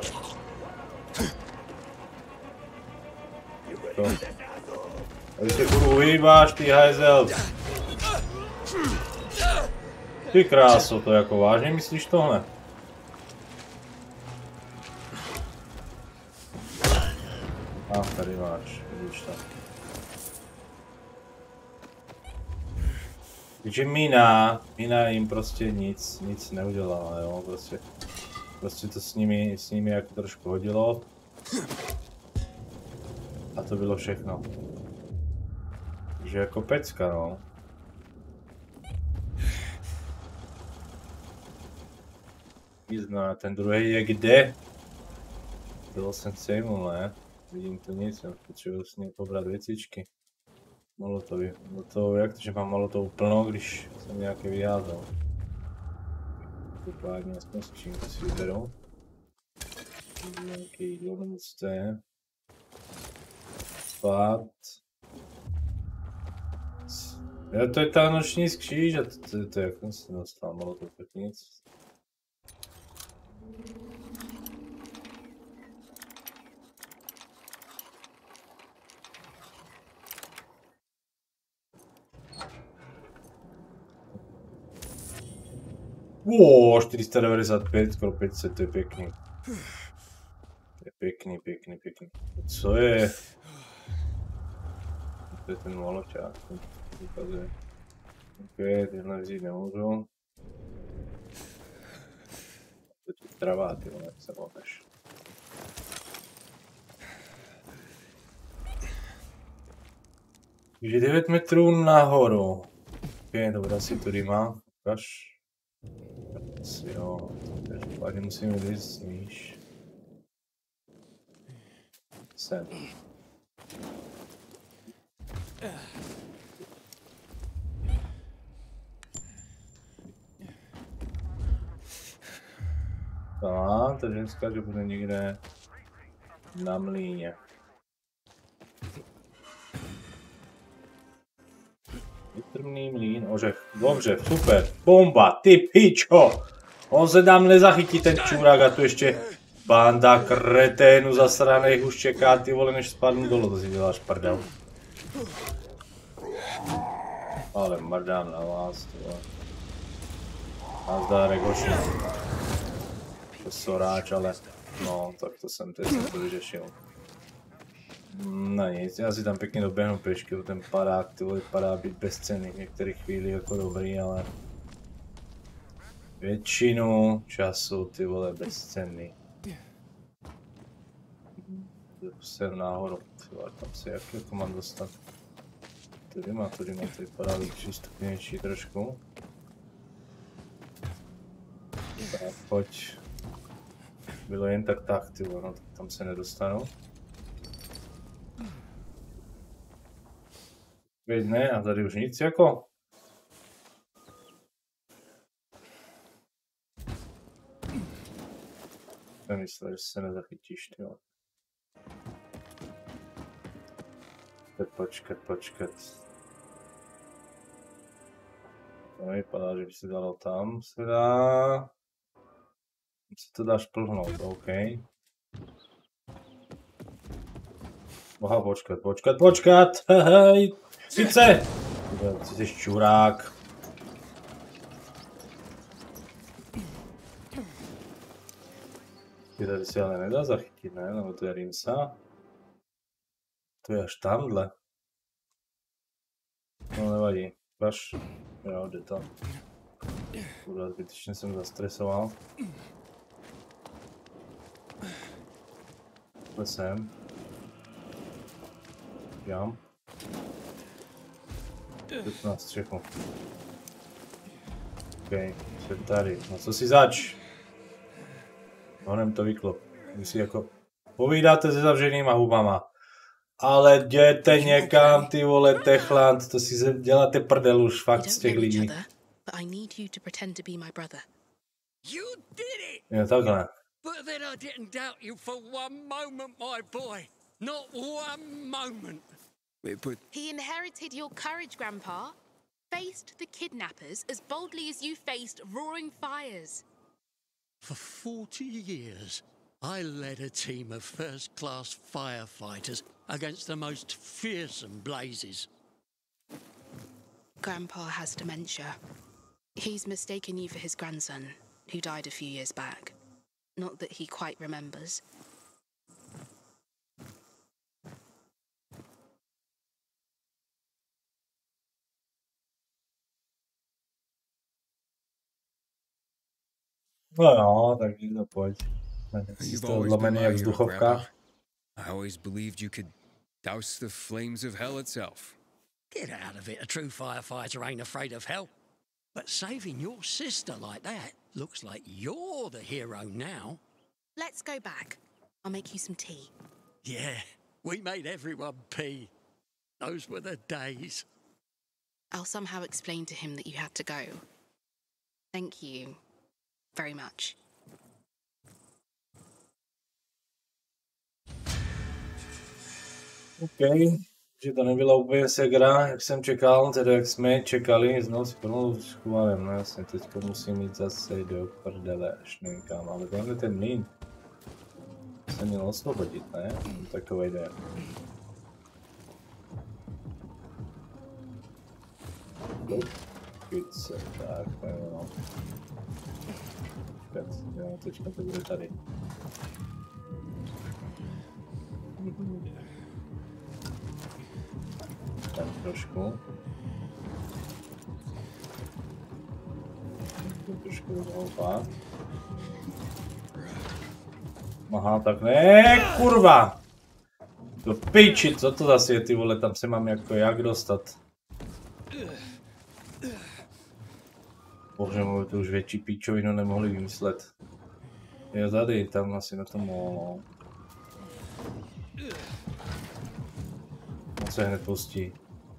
To. Tady se kurvu hýbáš, ty hajzel. Ty kráso, to jako vážně myslíš tohle? A tady máš, vidíš to. Takže Mina, Mina jim prostě nic, nic neudělala, jo, prostě, prostě to s nimi, s nimi jako trošku hodilo. A to bylo všechno. Takže jako pecka, no. Význa, ten druhý je kde? Bylo jsem sejmul, ne? Vidím tu nic, já potřebuji s ním pobrat věcičky. Molotovy. Molotov, jak to, že mám molotovů plno, když jsem nějaké vyházel. Každopádně aspoň s čím si vyberu. Nějaký jídlo nemusíte. Spát. Jo, to je ta noční skříž a to, to, to jak jsem se dostal molotov, tak nic. Wow, čtyři sta devadesát pět, skoro pět set, to je pěkný. To je pěkný, pěkný, pěkný. Co je? To je ten moločák, ten ukazuje. Ok, tyhle vzít nemůžu. To je travá, ty vole, jak se moteš. Takže devět metrů nahoru. Ok, dobrá, si tudy má. Ukaž. Asi jo, každopádně musíme jít níž. Sem. A ta ženská, že bude někde na mlýně. Vytrmný mlýn, ořech. Dobře, super. Bomba, ty pičo! On se tam nezachytí ten čurák a tu ještě banda kreténu zasraných už čeká, ty vole, než spadnu dolů, to si děláš prdel. Ale mrdám na vás, ty vole. Nazdárek, hoši. Soráč, ale no, tak to jsem teď jsem to vyřešil. No nic, já si tam pěkně doběhnu pešky, ten padák, ty vole, vypadá být bezcenný, v některých chvíli jako dobrý, ale většinu času, ty vole, bezcenný. Jsem nahoru, ty vole, tam se jak jako mám dostat. Tady má, tady má, to vypadá být přístupnější trošku. Tak pojď. Bylo jen tak tak, ty vole, no, tak tam se nedostanu. Věď ne, a tady už nic jako. Nemyslel, že se nezachytíš, ty vole. Počkat, počkat. To nevypadá, že by se dalo tam, se dá. Se to dá šplhnout, OK. Aha, počkat, počkat, počkat, hej, sice! Ty jsi čurák. Ty tady si ale nedá zachytit, ne? Nebo to je rinsa. To je až tamhle. No nevadí, paš. Jo, jde to. Kurva, zbytečně jsem zastresoval. Takhle sem. Jump. Jdu na střechu. OK, jsem tady. No co si zač? Honem to vyklop. Vy si jako povídáte se zavřenýma hubama. Ale jděte někam, ty vole, Techland, to si se- děláte prdel už We fakt z don't těch know each lidí. other, but I need you to pretend to be my brother. You did it! Jo, takhle. But then I didn't doubt you for one moment, my boy. Not one moment. Wait, but He inherited your courage, Grandpa. Faced the kidnappers as boldly as you faced roaring fires. For forty years, I led a team of first-class firefighters against the most fearsome blazes. Grandpa has dementia. He's mistaken you for his grandson, who died a few years back. Not that he quite remembers. No jo, tak to pojď. Jsi you've to always been odlomený my jak hero, vzduchovka. Grandpa. I always believed you could douse the flames of hell itself. Get out of it. A true firefighter ain't afraid of hell. But saving your sister like that looks like you're the hero now. Let's go back. I'll make you some tea. Yeah, we made everyone pee. Those were the days. I'll somehow explain to him that you had to go. Thank you very much. OK, že to nebyla úplně segra, jak jsem čekal, teda jak jsme čekali, znovu si plnou schůvalem, no jasně, teďko musím jít zase do prdele, až nevím kam, ale tenhle ten mlýn se měl osvobodit, ne? Takovej jde. Pice, tak, no. Počkat, jo, teďka to bude tady. Tak trošku. To trošku rozhoupat. Aha, tak ne, kurva! To piči, co to zase je, ty vole, tam se mám jako jak dostat. Bože můj, to už větší píčovinu nemohli vymyslet. Jo, tady, tam asi na tom o... On se hned pustí.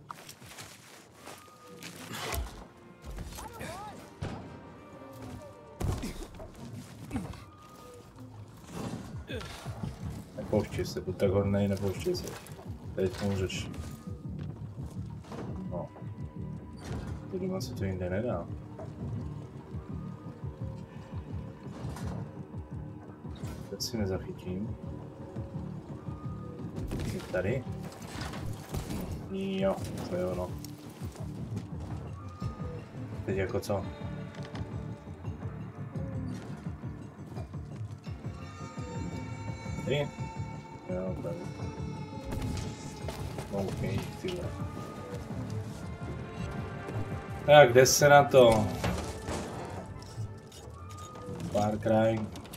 Nepouštěj se, buď tak hodnej, nepouštěj se. Teď můžeš. No. To doma se to jinde nedá. Teď si nezachytím. Je tady? Jo, to je ono. Teď jako co? Tady? Jo, tady. OK, tyhle. Tak, kde se na to? Far Cry.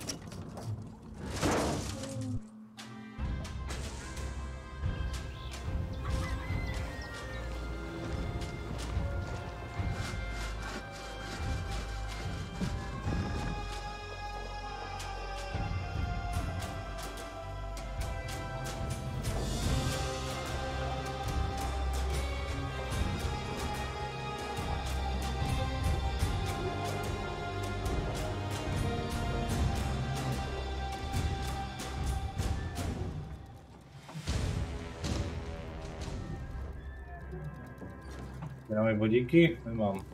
Máme bodíky? Nemám.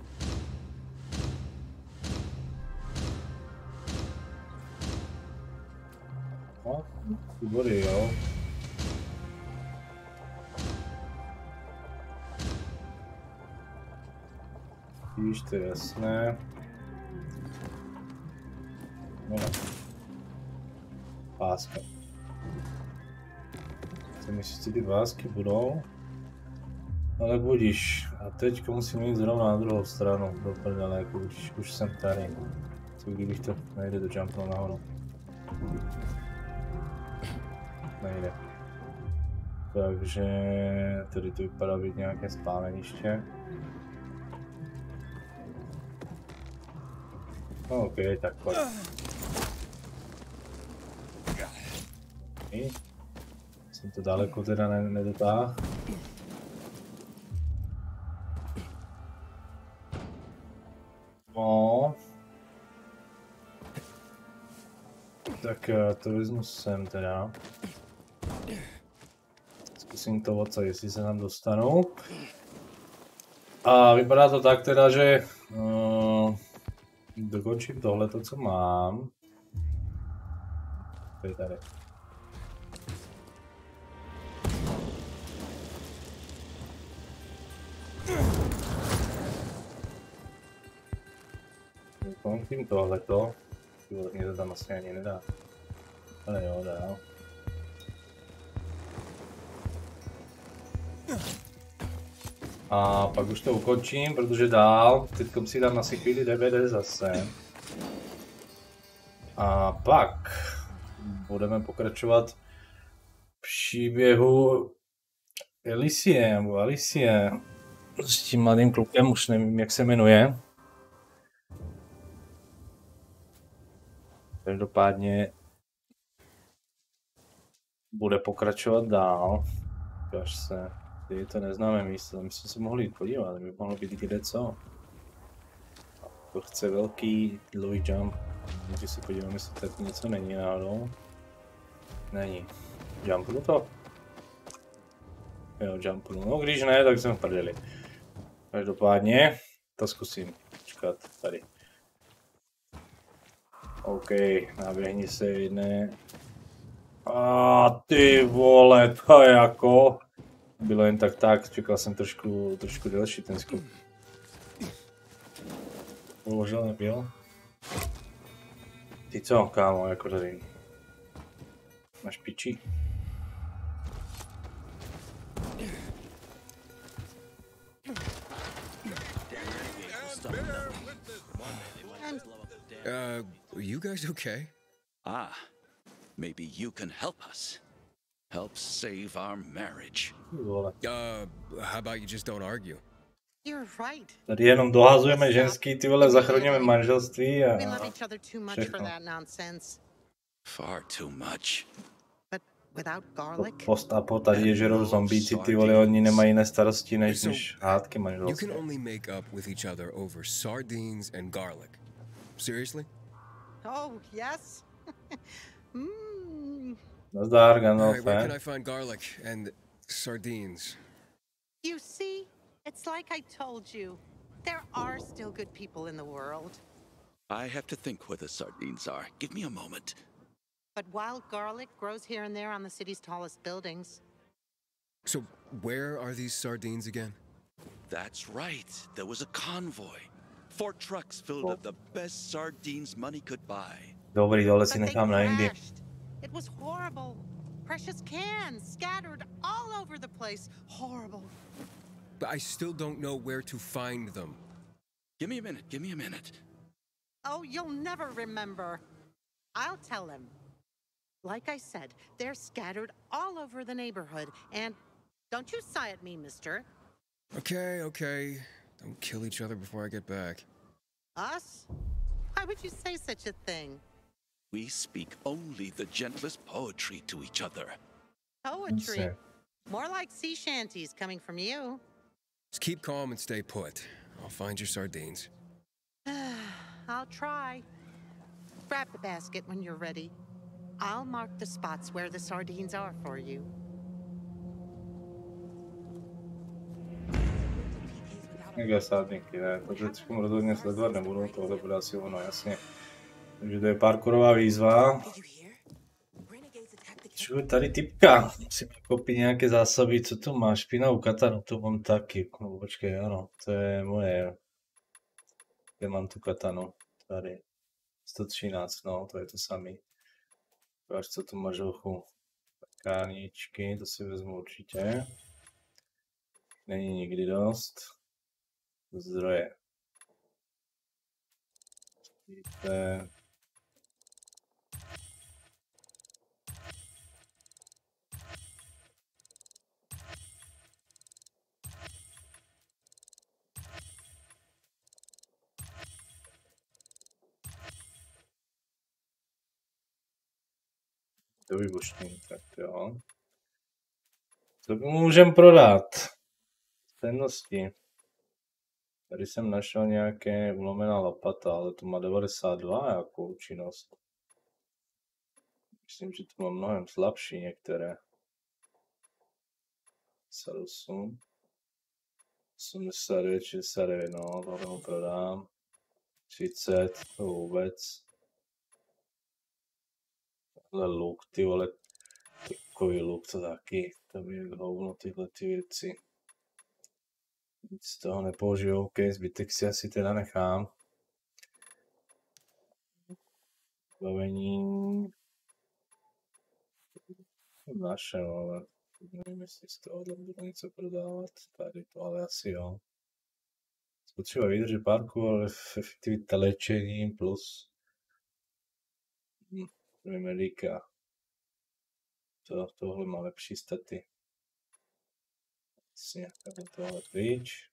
No, ty body, jo. Víš, to je jasné. No, no. Páska. Co myslíš, že ty pásky budou? Ale budíš. A teďka musím jít zrovna na druhou stranu, do prdele, jako už, už jsem tady. Co kdybych to nejde do jumpnu nahoru? Nejde. Takže tady to vypadá být nějaké spáleniště. No, OK, tak pojď. Jsem to daleko teda ne nedotáhl. No. Tak to vezmu sem teda. Zkusím to odsaď, jestli se tam dostanu. A vypadá to tak teda, že uh, dokončím tohleto, co mám. To je tady. Dokončím tohleto. Mě to tam asi ani nedá. Ale jo, dá. A pak už to ukončím, protože dál, teďkom si dám asi chvíli D V D zase. A pak budeme pokračovat v příběhu Alicie, nebo Alicie. S tím mladým klukem, už nevím, jak se jmenuje. Každopádně bude pokračovat dál. Až se, je to neznámé místo, tam jsme se mohli jít podívat, by mohlo být kde co. To chce velký dlouhý jump. Když si podíváme, jestli tady něco není náhodou. Není. Jumpnu to? Jo, jumpnu. No když ne, tak jsem v prdeli. Každopádně to zkusím. Počkat, tady. OK, naběhni se jedné. A ty vole, to je jako... Bylo jen tak tak, čekal jsem trošku, trošku delší ten skok. Bohužel nebyl. Ty co, kámo, jako tady. Máš piči? Uh, are you guys okay? Ah, maybe you can help us. Help save our marriage. Uh, how about you just don't argue? You're right. Tady jenom dohazujeme ženský, ty vole, zachraňujeme manželství a... We love each other too much for that nonsense. Far too much. But without garlic? Post-apo, tady je žerou zombíci, ty vole, oni nemají jiné starosti než, než hádky You manželství. can only make up with each other over sardines and garlic. Seriously? Oh, yes. mm. Nazdar, Alright, where Gandalfe. can I find garlic and sardines? You see, it's like I told you. There are still good people in the world. I have to think where the sardines are. Give me a moment. But wild garlic grows here and there on the city's tallest buildings. So, where are these sardines again? That's right. There was a convoy. Four trucks filled of the best sardines money could buy. Dobrý, dole si But they nechám na jindy. crashed. It was horrible. Precious cans scattered all over the place. Horrible. But I still don't know where to find them. Give me a minute. Give me a minute. Oh, you'll never remember. I'll tell him. Like I said, they're scattered all over the neighborhood, and don't you sigh at me, mister. Okay, okay. Don't kill each other before I get back. Us? Why would you say such a thing? We speak only the gentlest poetry to each other. Poetry? Sir. More like sea shanties coming from you. Just keep calm and stay put. I'll find your sardines. I'll try. Grab the basket when you're ready. I'll mark the spots where the sardines are for you. Někde sádníky, ne, protože teď rozhodně sledovat nebudu, tohle bude asi ono, jasně. Takže to je parkourová výzva. Čuji tady typka, musím koupit nějaké zásoby, co tu máš, špinavou katanu, to mám taky, no počkej, ano, to je moje. Kde mám tu katanu, tady, sto třináct, no, to je to samý. Až co tu máš ochu, káničky, to si vezmu určitě. Není nikdy dost. Zdroje. Vidíte. To vybuštění, tak jo. Co můžem prodat? Cennosti. Tady jsem našel nějaké ulomená lopata, ale to má devadesát dva jako účinnost. Myslím, že to má mnohem slabší některé. padesát osm. osmdesát devět, šedesát devět, no, tohle ho prodám. třicet, to vůbec. Tohle luk, ty vole, takový luk, to taky, to by jak hovno tyhle ty věci. Nic z toho nepoužiju, ok, zbytek si asi teda nechám. Bavení... Našel, ale nevím, jestli z tohohle budu něco prodávat, tady to ale asi jo. Spotřeba výdrže parku, ale efektivita léčení plus hm, medika. To, tohle má lepší staty. Jasně, tak tohle pryč.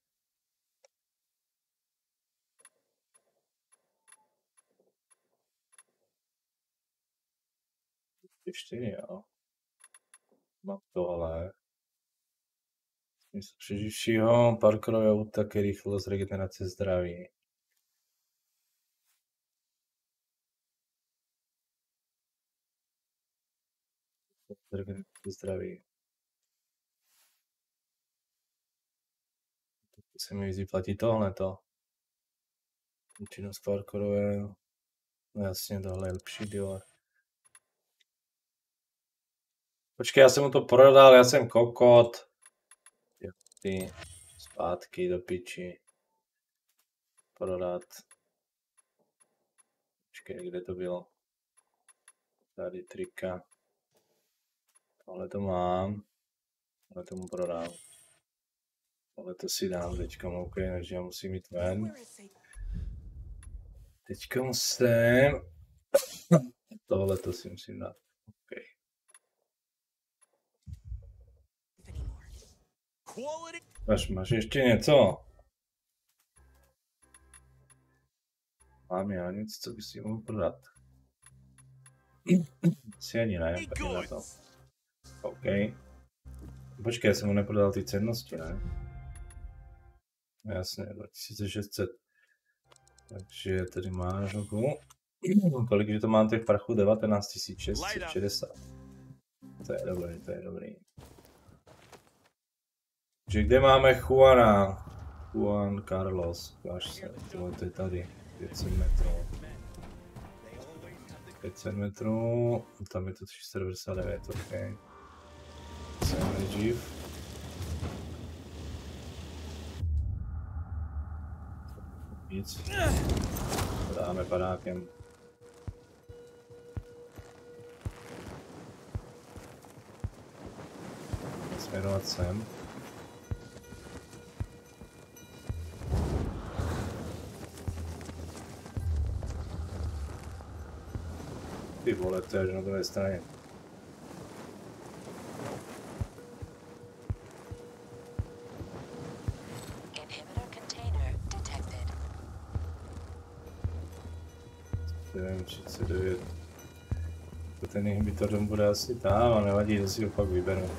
čtyři, jo. Mám tohle. Něco přeživšího, parkourové útaky, rychlost, regenerace zdraví. Regenerace zdraví. To se mi víc vyplatí tohleto. Účinnost parkourové. No jasně, tohle je lepší dealer. Počkej, já jsem mu to prodal, já jsem kokot. Ty zpátky do piči. Prodat. Počkej, kde to bylo? Tady trika. Tohle to mám. Tohle tomu prodám. Tohle to si dám teďka, ok, takže já musím jít ven. Teďka musím. Tohle to si musím dát. Ok. Máš, máš ještě něco? Mám já nic, co by si mohl prodat. Si ani ne, tak je na to. OK. Počkej, já jsem mu neprodal ty cennosti, ne? Jasně, dva tisíce šest set. Takže tady máš ruku. Kolik, že to mám těch prachů? devatenáct tisíc šest set šedesát. To je dobrý, to je dobrý. Takže kde máme Juana? Juan Carlos, ukáž se, tohle to je tady, pět set metrů. pět set metrů, tam je to tři sta devadesát devět, ok. Jsem nejdřív. Víc. Dáme padákem. Směrovat sem. Ty vole, to je až na druhé straně. třicet devět. Ten inhibitor tam bude asi tam, a nevadí, to si ho pak vyberu.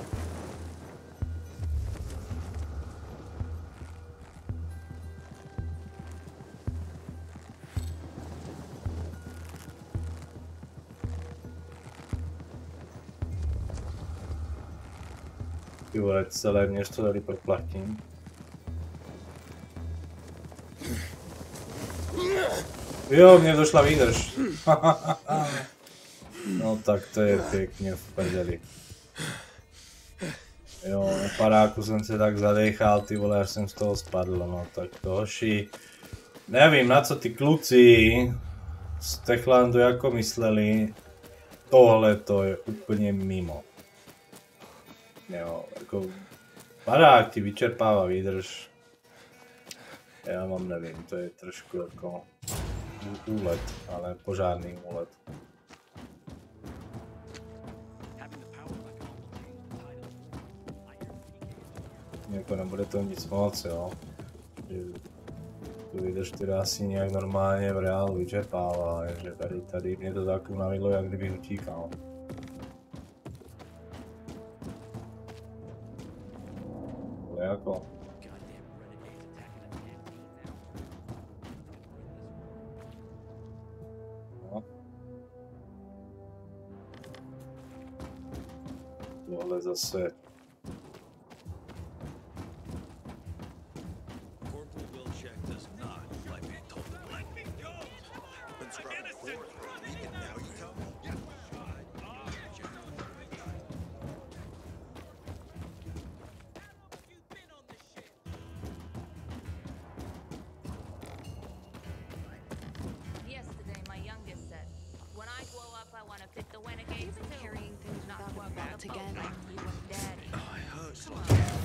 Ty vole, celé město tady proplatím. Jo, mě došla výdrž. No tak to je pěkně v prdeli. Jo, na padáku jsem se tak zadechal, ty vole, až jsem z toho spadl, no tak to hoši. Nevím, na co ty kluci z Techlandu jako mysleli. Tohle to je úplně mimo. Jo, jako padák ti vyčerpává výdrž. Já mám nevím, to je trošku jako úlet, ale pořádný úlet. Jako nebude to nic moc, jo. Tu výdrž teda asi nějak normálně v reálu vyčerpává, takže tady, tady mě to tak unavidlo, jak kdybych utíkal. jako. No. Tohle zase. Corporal Wilczek does not like being told to let me go. Been scrubbing floors for a week and now you tell me? Yes. Yesterday, my youngest said, when I grow up, I want to fit the renegades and carrying things not Without to a work bat on the boat again. like you and Daddy. I heard so.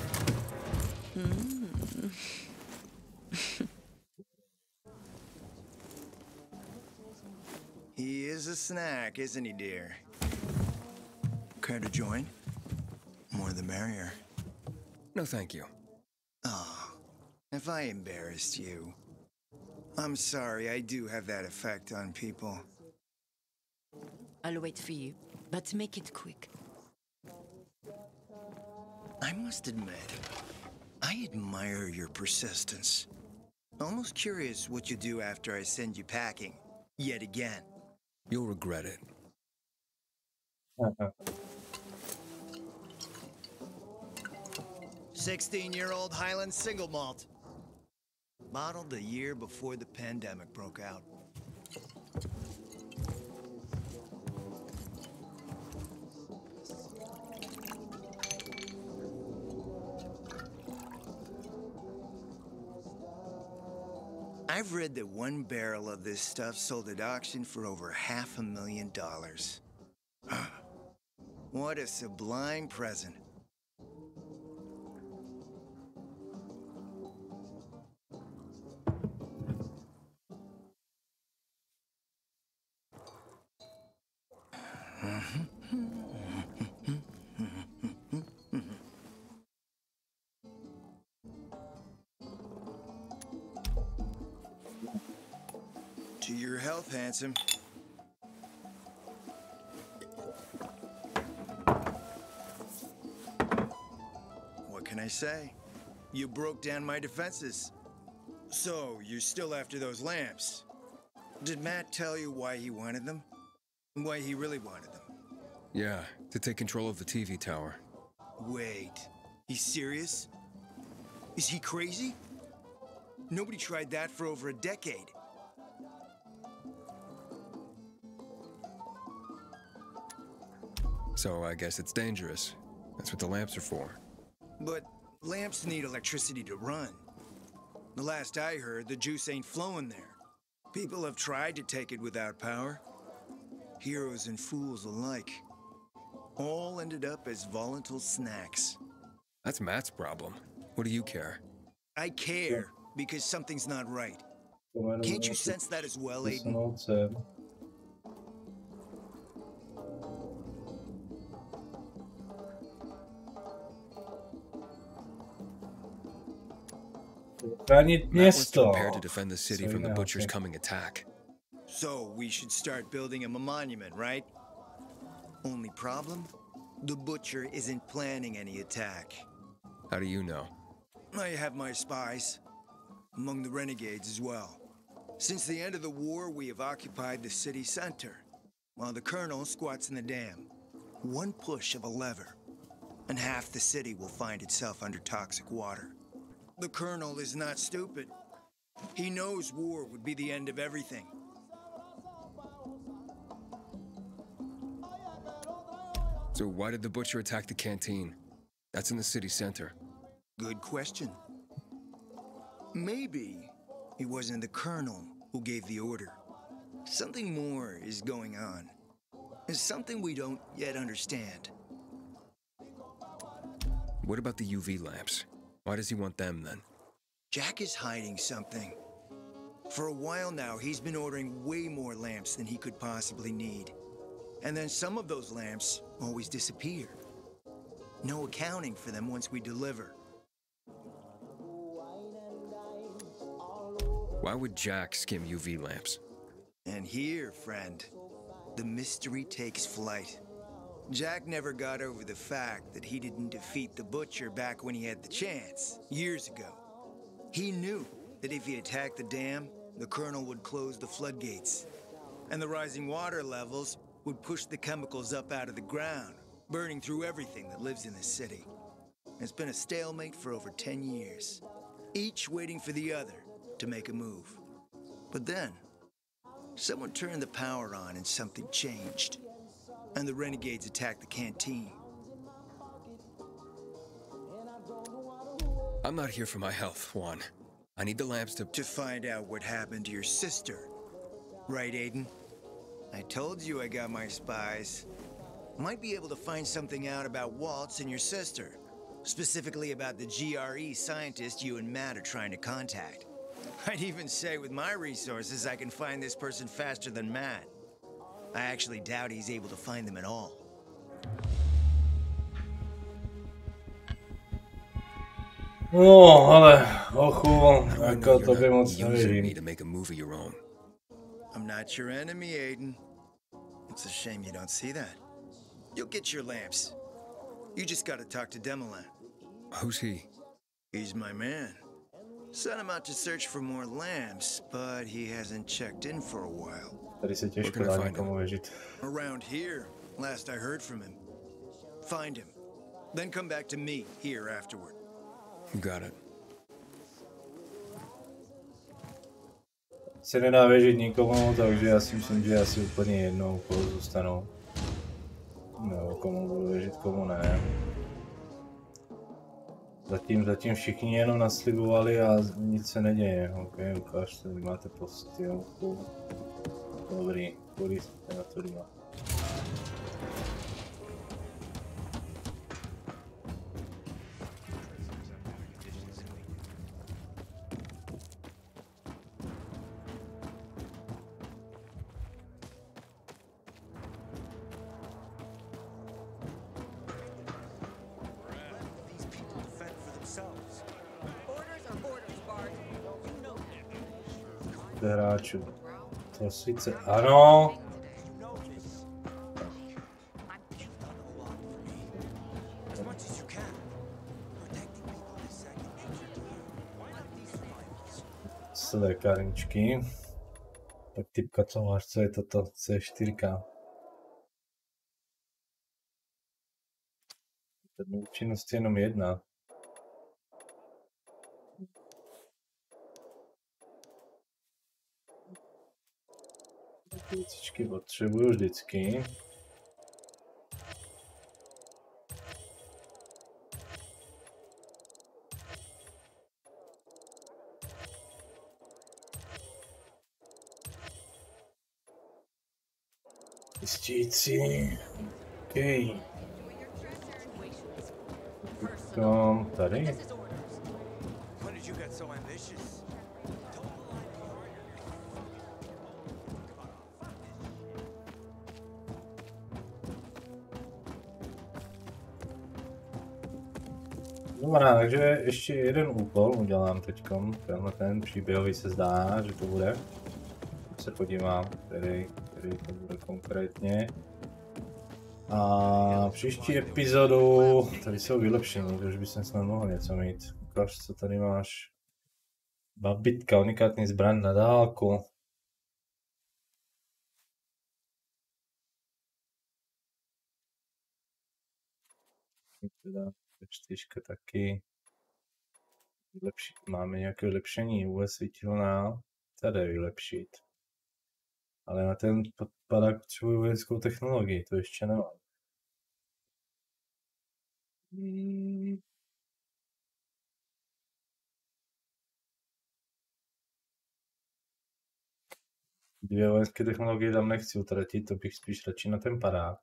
He is a snack, isn't he, dear? Care to join? More the merrier. No, thank you. Oh, if I embarrassed you. I'm sorry, I do have that effect on people. I'll wait for you, but make it quick. I must admit, I admire your persistence. Almost curious what you do after I send you packing. Yet again. You'll regret it. sixteen-year-old Highland single malt. Bottled the year before the pandemic broke out. I've read that one barrel of this stuff sold at auction for over half a million dollars. What a sublime present. To your health, handsome. What can I say? You broke down my defenses. So, you're still after those lamps. Did Matt tell you why he wanted them? Why he really wanted them? Yeah, to take control of the T V tower. Wait, he's serious? Is he crazy? Nobody tried that for over a decade. So I guess it's dangerous. That's what the lamps are for. But lamps need electricity to run. The last I heard, the juice ain't flowing there. People have tried to take it without power. Heroes and fools alike. All ended up as volatile snacks. That's Matt's problem. What do you care? I care because something's not right. Can't you sense that as well, Aiden? Chránit Matt wants to město. prepare to defend the city So, from the yeah, butcher's okay. coming attack. So we should start building him a monument, right? Only problem? The butcher isn't planning any attack. How do you know? I have my spies. Among the renegades as well. Since the end of the war, we have occupied the city center, while the colonel squats in the dam. One push of a lever, and half the city will find itself under toxic water. The colonel is not stupid. He knows war would be the end of everything. So why did the butcher attack the canteen? That's in the city center. Good question. Maybe it wasn't the colonel who gave the order. Something more is going on. It's something we don't yet understand. What about the U V lamps? Why does he want them then? Jack is hiding something. For a while now, he's been ordering way more lamps than he could possibly need. And then some of those lamps always disappear. No accounting for them once we deliver. Why would Jack skim U V lamps? And here, friend, the mystery takes flight. Jack never got over the fact that he didn't defeat the Butcher back when he had the chance, years ago. He knew that if he attacked the dam, the Colonel would close the floodgates. And the rising water levels would push the chemicals up out of the ground, burning through everything that lives in the city. It's been a stalemate for over ten years, each waiting for the other to make a move. But then, someone turned the power on and something changed. And the renegades attacked the canteen. I'm not here for my health, Juan. I need the lamps to... To find out what happened to your sister. Right, Aiden? I told you I got my spies. Might be able to find something out about Waltz and your sister. Specifically about the G R E scientist you and Matt are trying to contact. I'd even say with my resources I can find this person faster than Matt. I actually doubt he's able to find them at all. No, ale ochu, jako to by moc nevěřím. I'm not your enemy, Aiden. It's a shame you don't see that. You'll get your lamps. You just gotta talk to Demelin. Who's he? He's my man. Sent him out to search for more lamps, but he hasn't checked in for a while. Tady se těžko dá někomu věřit. Around here, last I heard from him. Find him. Then come back to me here afterward. You got it. Se nedá věřit nikomu, takže já si myslím, že asi úplně jednou koho zůstanou. No, komu budu věřit, komu ne. Zatím, zatím všichni jenom naslibovali a nic se neděje. Ok, ukážte, vy máte postilku. Dobrý, kudy jste na to doma. Hráčů. To sice ano. Z lékárničky. Tak typka, co máš, co je toto? C čtyři. Tady účinnost je jenom jedna. Věcičky potřebuju vždycky. Čistící. OK. Tam tady. Dobrá, takže ještě jeden úkol udělám teďkom. Tenhle ten příběhový se zdá, že to bude. Se podívám, který, který to bude konkrétně. A příští epizodu, tady jsou vylepšení, to už bych snad mohl něco mít. Ukáž, co tady máš. Babitka, unikátní zbraň na dálku. Teda čtyřka taky. Vylepšit. Máme nějaké vylepšení, U S svítilná. Tady vylepšit. Ale na ten padák potřebuji vojenskou technologii, to ještě nemám. Hmm. Dvě vojenské technologie tam nechci utratit, to bych spíš radši na ten padák.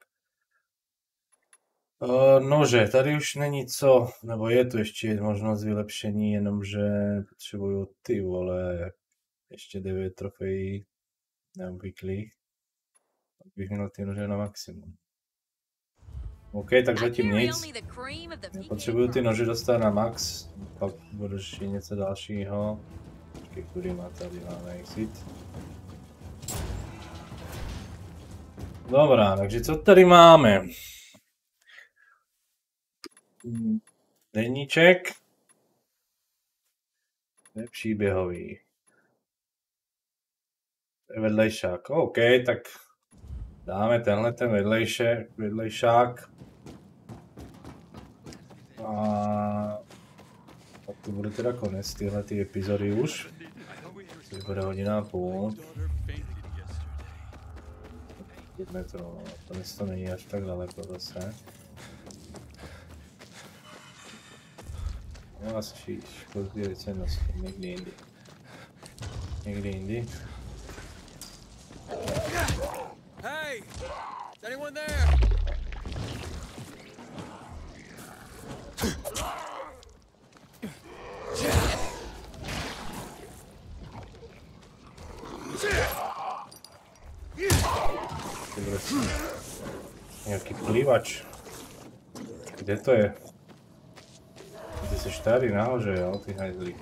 Uh, nože, tady už není co, nebo je tu ještě možnost vylepšení, jenomže potřebuju ty vole, ještě devět trofejí neobvyklých, abych měl ty nože na maximum. OK, tak zatím nic. Potřebuju ty nože dostat na max, pak budeš něco dalšího. Počkej, kudy má tady, máme exit. Dobrá, takže co tady máme? Deníček. Je příběhový. Vedlejšák. OK, tak dáme tenhle ten vedlejšek, vedlejšák. A, a to bude teda konec tyhle ty epizody už. To bude hodina a půl. Jedné to, to město není až tak daleko zase. No a školy cenosti, někdy jindy. Někdy jindy. Hey! Is anyone there? Nějaký plývač. Kde to je? Ty jsi tady nahoře, jo, ty hajzlík.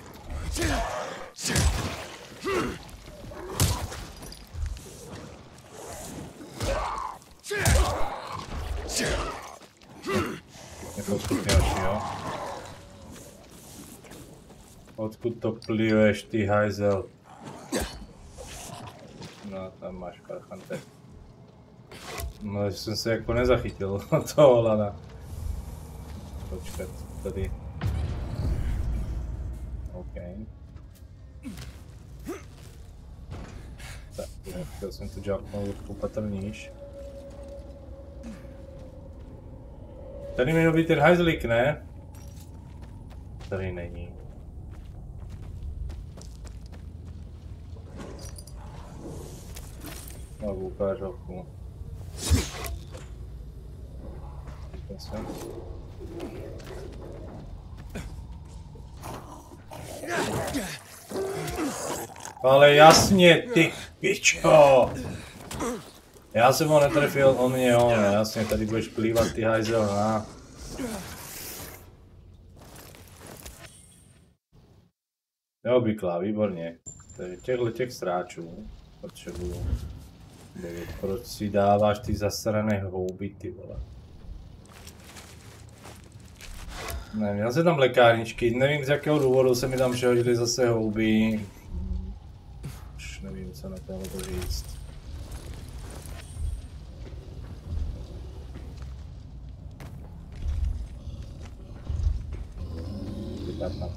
Nepodskutňovač, jo? Odkud to plýveš, ty hajzel? No, tam máš parchante. No, že jsem se jako nezachytil toho lana. Počkat, tady. OK. Tak, chtěl jsem tu jumpnout opatrnějš. Tady měl být ten hajzlík, ne? Tady není. No, ukáž oku. Ale jasně, ty pičo! Já jsem ho netrefil, on mě on, jasně, tady budeš plývat, ty hajzel, na. Neobvyklá, výborně. Takže těchto těch stráčů potřebuju. Proč si dáváš ty zasrané houby, ty vole? Ne, měl jsem tam lékárničky, nevím z jakého důvodu se mi tam přehodily zase houby. Už nevím, co na tohle to říct. Vypadná.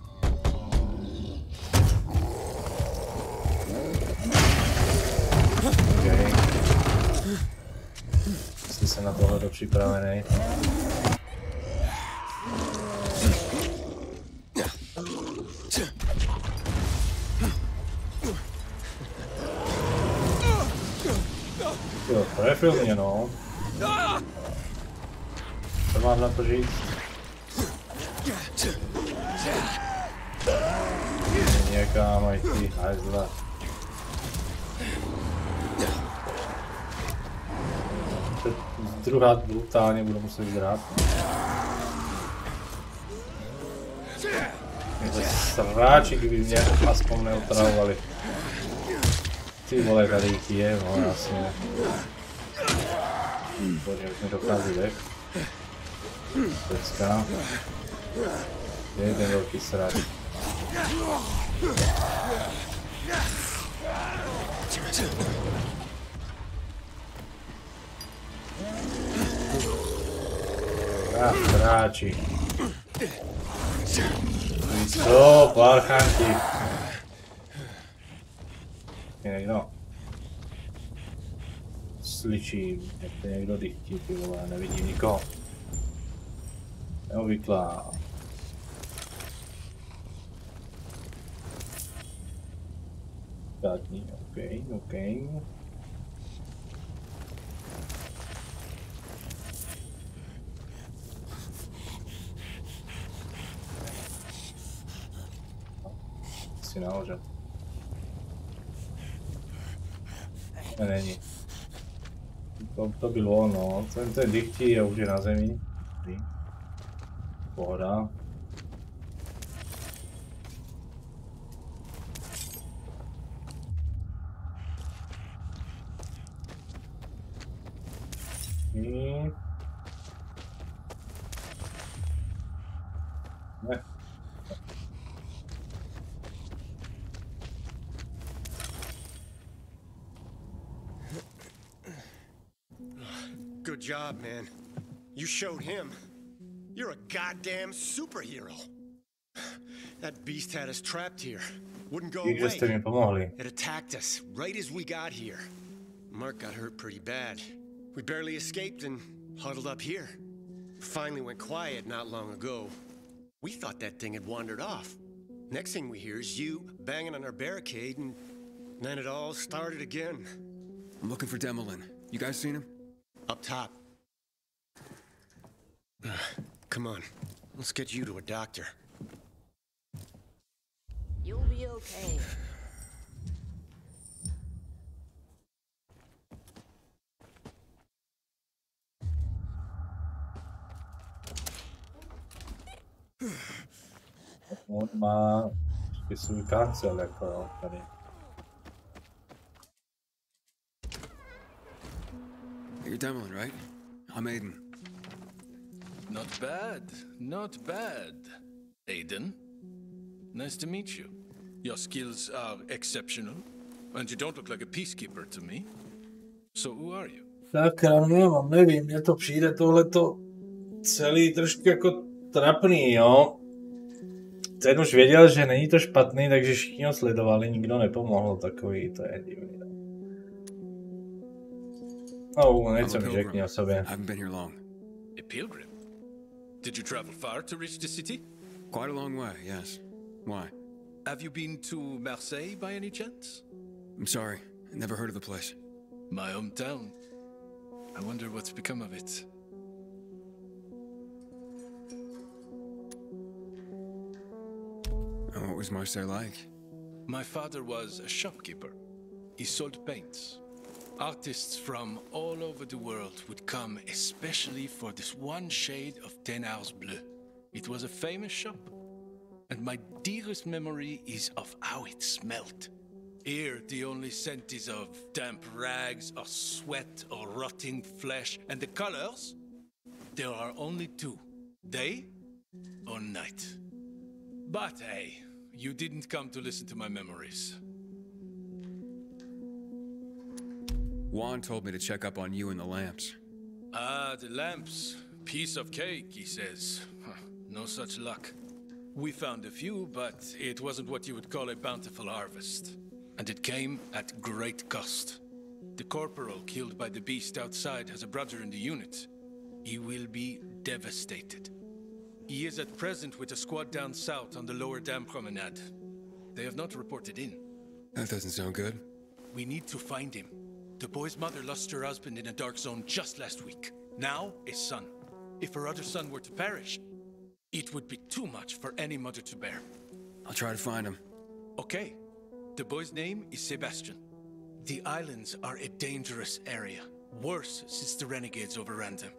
Okay. Jsi se na tohle připravený. Jo, trefil mě, no. Co mám na to říct? Někam, aj ty hajzle. Druhá brutálně budu muset vydrát. Sráči, kdyby mě aspoň neotravovali. Ty vole, tady jich je, no jasně. Bože, už mi dochází dech. Pecka. Kde je ten velký sráč? Ah, sráči. Co, parchanti? Je někdo? Slyším, jak to někdo dychtí, ty vole, nevidím nikoho. Neobvyklá. Státní, ok, ok. Asi nahoře. Ne, není. To, to bylo ono, ten, ten dychtí je už je na zemi. Pohoda. I... Ne. Good job, man. You showed him. You're a goddamn superhero. That beast had us trapped here. Wouldn't go Díky, že jste mi away. pomohli. It attacked us right as we got here. Mark got hurt pretty bad. We barely escaped and huddled up here. Finally went quiet not long ago. We thought that thing had wandered off. Next thing we hear is you banging on our barricade, and then it all started again. I'm looking for Demolin. You guys seen him? Up top. Come on, let's get you to a doctor. You'll be okay. On má svůj kancel, jako jo, tady. You're Demolin, right? I'm Aiden. Not bad, not bad. Aiden, nice to meet you. Your skills are exceptional, and you don't look like a peacekeeper to me. So who are you? Tak já nevím, nevím, mně to přijde tohleto celý trošku jako trapný, jo. Ten už věděl, že není to špatný, takže všichni ho sledovali, nikdo nepomohl, takový, to je divný. No, něco mi řekni o sobě. Haven't been here long. A pilgrim? Did you travel far to reach the city? Quite a long way, yes. Why? Have you been to Marseille by any chance? I'm sorry, never heard of the place. My hometown. I wonder what's become of it. And what was Marseille like? My father was a shopkeeper. He sold paints. Artists from all over the world would come especially for this one shade of Ten Hours Bleu. It was a famous shop. And my dearest memory is of how it smelled. Here, the only scent is of damp rags, or sweat, or rotting flesh. And the colors? There are only two. Day or night. But hey, you didn't come to listen to my memories. Juan told me to check up on you and the lamps. Ah, the lamps. Piece of cake, he says. Huh, no such luck. We found a few, but it wasn't what you would call a bountiful harvest. And it came at great cost. The corporal killed by the beast outside has a brother in the unit. He will be devastated. He is at present with a squad down south on the lower dam promenade. They have not reported in. That doesn't sound good. We need to find him. The boy's mother lost her husband in a dark zone just last week. Now, his son. If her other son were to perish, it would be too much for any mother to bear. I'll try to find him. Okay. The boy's name is Sebastian. The islands are a dangerous area. Worse since the renegades overran them.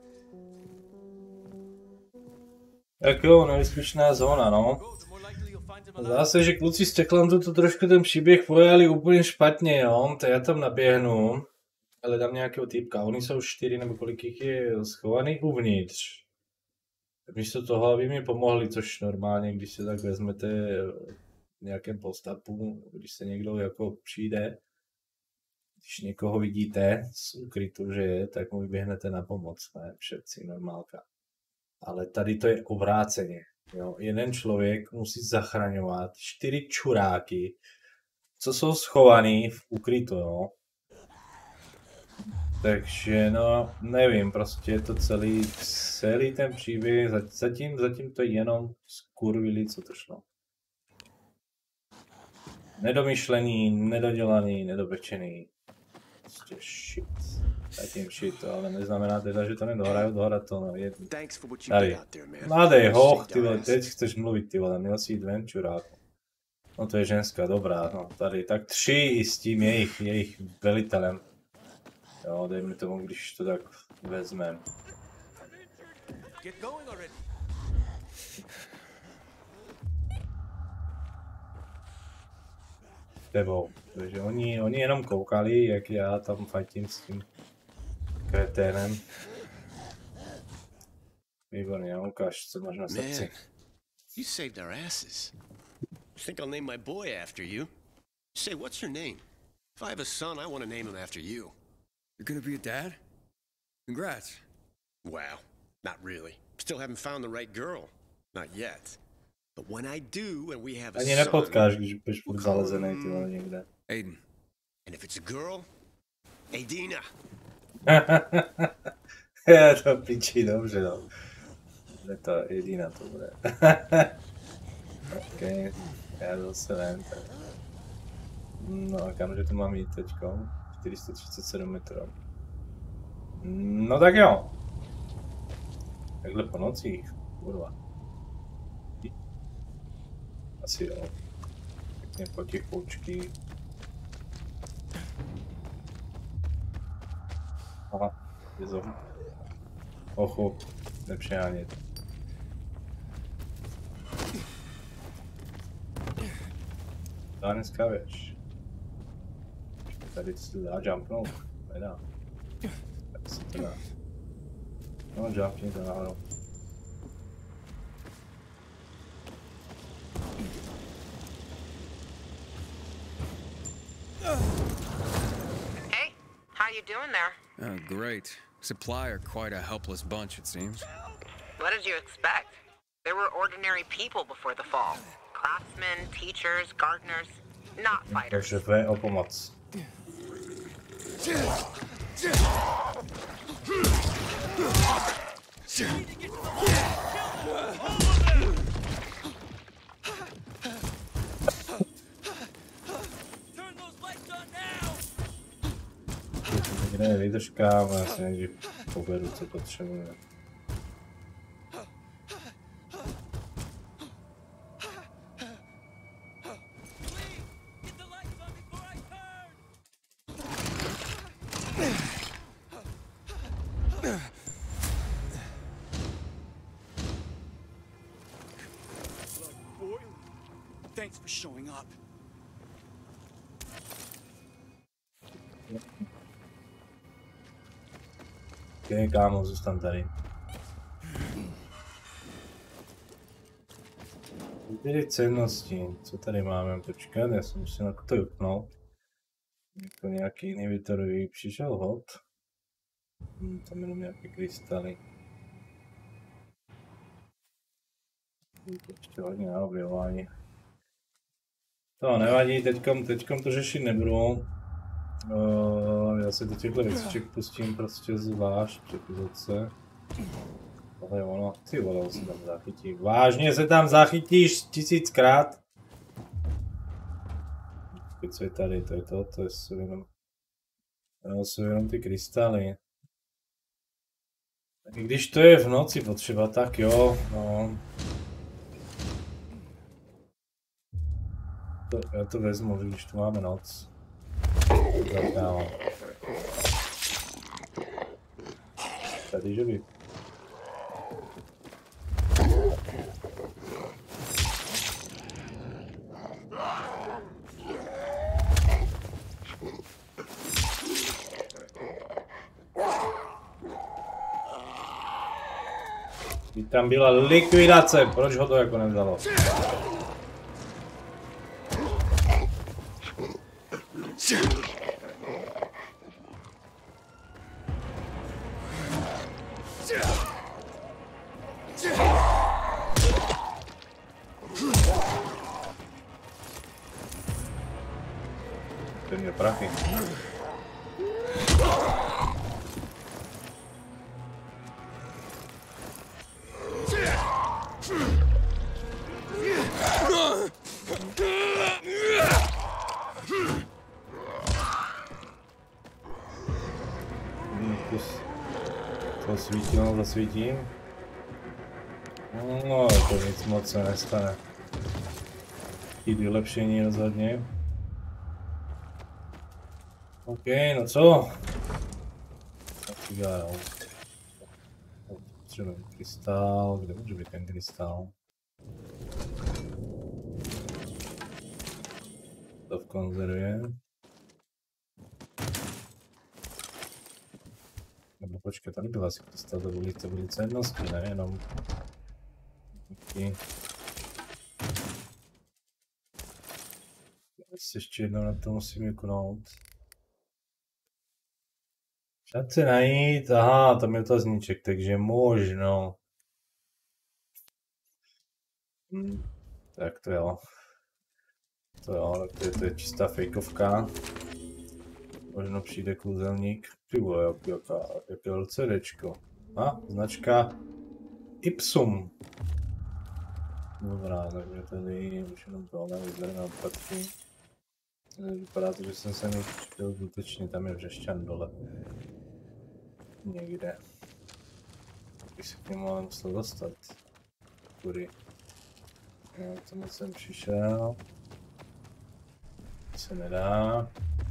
Tak jo, nebezpečná zóna, no. Zdá se, že kluci z Techlandu to trošku ten příběh pojali úplně špatně, jo. To já tam naběhnu. Ale dám nějakého týpka. Oni jsou čtyři nebo kolik jich je schovaných uvnitř. Místo toho, aby mi pomohli, což normálně, když se tak vezmete v nějakém postapu, když se někdo jako přijde, když někoho vidíte z ukrytu, že je, tak mu vyběhnete na pomoc, ne? Všetci normálka. Ale tady to je obráceně. Jo? Jeden člověk musí zachraňovat čtyři čuráky, co jsou schovaný v ukrytu, jo. Takže no, nevím, prostě je to celý, celý ten příběh, zatím, zatím to jenom skurvili, co to šlo. Nedomyšlený, nedodělaný, nedopečený. Prostě shit. Zatím shit, ale neznamená teda, že to nedohraju, dohrát to no, jedný. Tady. Mladý hoch, ty vole, teď chceš mluvit, ty vole, měl si jít ven, čuráku. No to je ženská, dobrá, no tady, tak tři s tím jejich, jejich velitelem. Jo, dejme tomu, když to tak vezmeme. Tebou. Takže oni, oni jenom koukali, jak já tam fajtím s tím kreténem. Výborně, ukáž, co máš na srdci. You saved our asses. I think I'll name my boy after you. Say, what's your name? If I have a son, I want to name him after you. You're gonna be a dad? Congrats. Wow, not really. Still haven't found the right girl. Not yet. But when I do and we have a Ani son, nepotkáš, když budeš furt zalezený, ty vole, někde. Aiden. And if it's a girl, Aidina. Je to piči, dobře, no. Je to Aidina, to bude. OK, já zase vím, tak. No a kamže to mám jít teďko? čtyři sta třicet sedm metrů. No tak jo. Takhle po nocích, kurva. Asi jo. Pěkně potichoučky. Aha, je zom. Ochu, nepřehánět. Dá dneska věč. Tady se dá jumpnout, nedá. Tak se to dá. No, jumpni to nahoru. Hey, how you doing there? Oh, great. Supply are quite a helpless bunch, it seems. What did you expect? There were ordinary people before the fall. Craftsmen, teachers, gardeners, not fighters. Potrzebuję o pomoc. Kde je vydržka, ale já si nejdřív poberu, co potřebuje. Thanks for showing up. Okay, kámo, zůstan tady. Vyběry cennosti, co tady máme, počkat, já jsem si na to vypnul. Jako nějaký inhibitorový přišel hod. Hm, tam jenom nějaké krystaly. Ještě hodně na objevování. To nevadí, teďkom, teďkom to řešit nebudu. Uh, já se do těchto věciček pustím prostě zvlášť v epizodce. Ale ono, ty vole, se tam zachytí. Vážně se tam zachytíš tisíckrát? Co je tady, to je to, to jsou jenom, to jsou jenom ty krystaly. Tak i když to je v noci potřeba, tak jo, no. To, já to vezmu, když tu máme noc. Zadávám. Tady, že by. By tam byla likvidace, proč ho to jako nevzalo? Ten je prachy. To svítilo, zasvítím. No, to nic moc se nestane. I vylepšení rozhodně. OK, no co? Tak si dělám. Potřebujeme krystál, kde může být ten krystál? To v konzervě. Nebo počkej, tady byla asi krystal, to byly, to byly cennosti, ne? Jenom... Okay. si ještě jednou na to musím juknout. Šance najít, aha, tam je otazníček, takže možno. Hm, tak to jo. To jo, tak to je, to je čistá fejkovka. Možno přijde kouzelník. Ty vole, jak, jaká, jaké LCDčko. A, značka Ipsum. Dobrá, takže tady už jenom tohle vyzvedeme opatky. Vypadá to, že jsem se mi přišel zbytečně, tam je Vřešťan dole. Někde. Bych se k němu ale musel dostat. Kudy. Já tomu jsem přišel. To se nedá.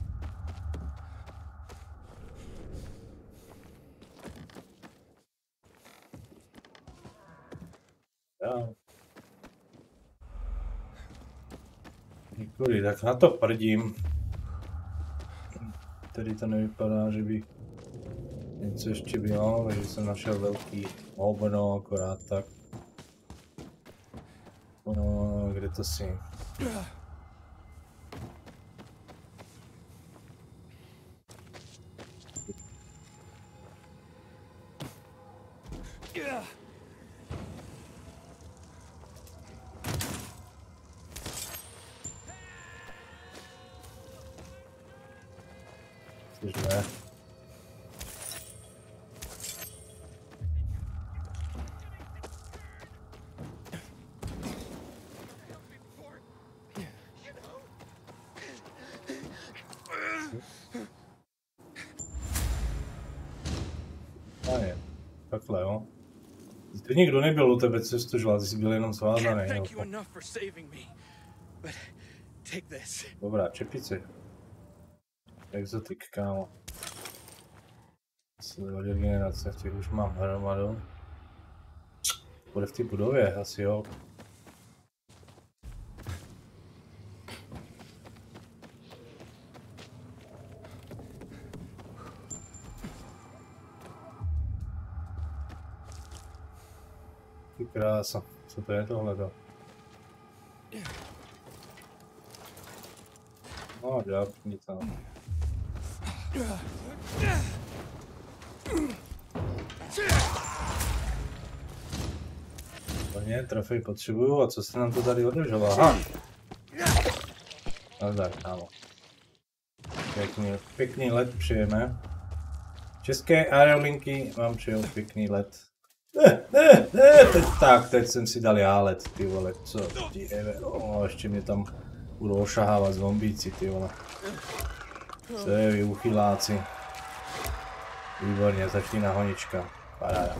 Já. Kudy, tak na to prdím. Tady to nevypadá, že by něco ještě bylo, takže jsem našel velký hovno, akorát tak. No, kde to si? Cožne? Fajn, takhle jo. Zde nikdo nebyl u tebe, co jsi to žval, ty jsi byl jenom svázaný. Dobrá, čepice. Exotik, kámo. Sledovat generace, v těch už mám hromadu. Bude v té budově, asi jo. Ty krása, co to je tohleto? No, dělám nic tam. Vlastně trofej potřebuju, a co se nám to tady održelo? Aha! No tak, kámo. Pěkný, pěkný let přejeme. České aerolinky vám přejou pěkný let. Ne, ne, ne, teď tak, teď jsem si dal já let, ty vole, co ti jebe, o, ještě mě tam budou ošahávat zombíci, ty vole. Co je vy uchyláci. Výborně, začíná honička. Paráda.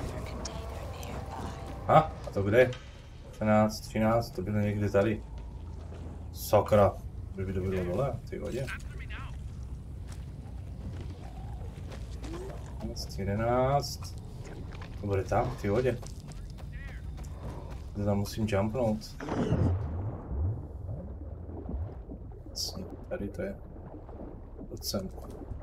Ha? A to kde? třináct, třináct, to bylo někde tady. Sakra. By by to bylo dole, ty vodě. jedenáct, jedenáct. To bude tam, ty vodě. Tady tam musím jumpnout. Tady to je. Pojď sem.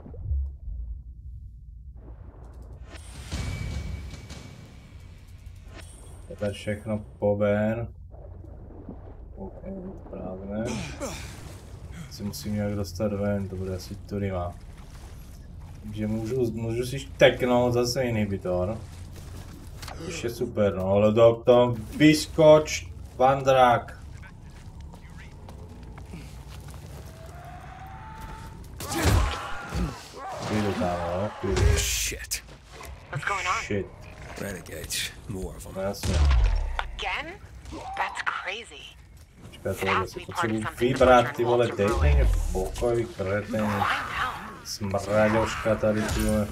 Tady všechno poven. OK, právě. Si musím nějak dostat ven, to bude asi tudy má. Takže můžu, můžu si šteknout zase inhibitor. Což je super, no, ale tak tam vyskoč, vandrák. Půjdu tam, no, půjdu. Shit. What's going on? Shit. Renegades, more of them. No jasně. Again? That's crazy. Počkej, tohle si potřebuji vybrat, ty vole, dejte mě v pokoj, kreteně. Smraďoška tady, ty vole.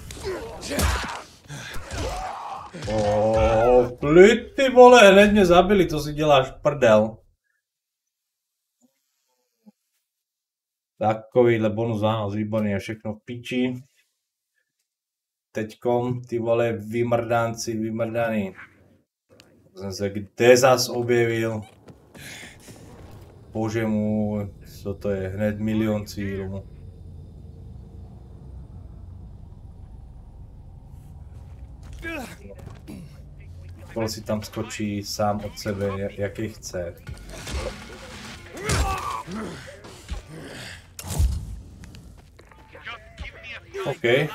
Oh, klid, ty vole, hned mě zabili, to si děláš prdel. Takovýhle bonus zános, výborně, všechno v piči. Teďkom, ty vole, vymrdánci, vymrdaný. Jsem se kde zas objevil. Bože můj, co to je, hned milion cílů. Kol si tam skočí sám od sebe, jaký chce. OK.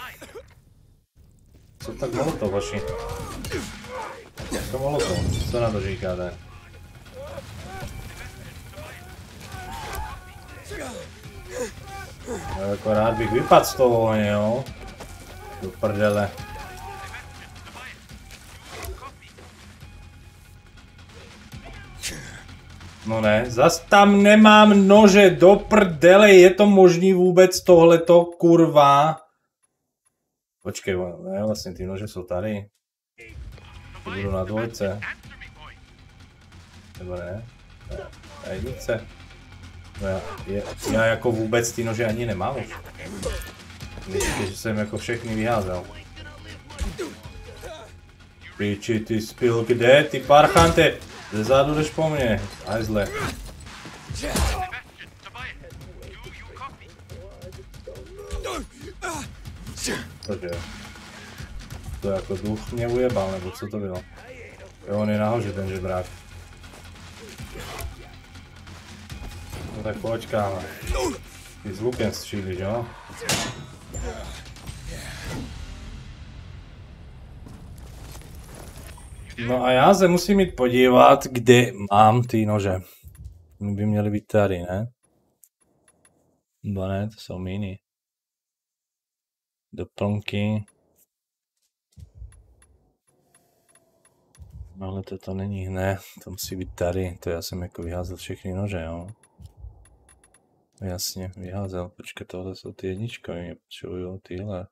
Co tak molotov, hoši? Co molotov? Co na to říkáte? No, jako rád bych vypadl z toho ohně, jo? Do prdele. No ne, zas tam nemám nože, do prdele, je to možný vůbec tohleto, kurva? Počkej, ne, vlastně ty nože jsou tady. Ty budu na dvojce. Nebo ne? Ne, na jednice. No já, je, já jako vůbec ty nože ani nemám už. Myslíte, že jsem jako všechny vyházel. Piči, ty spil kde? Ty parchante! Zezadu jdeš po mně, hajzle. Cože? To jako duch mě ujebal, nebo co to bylo? Jo, on je nahoře ten žebrák. No tak pojď, kámo. Ty s lukem střílíš, jo? No a já se musím jít podívat, kde mám ty nože. By měly být tady, ne? Nebo ne, to jsou miny. Doplňky. No ale to to není, ne, to musí být tady. To já jsem jako vyházel všechny nože, jo. Jasně, vyházel. Počkej, tohle jsou ty jedničky, mě potřebuju tyhle.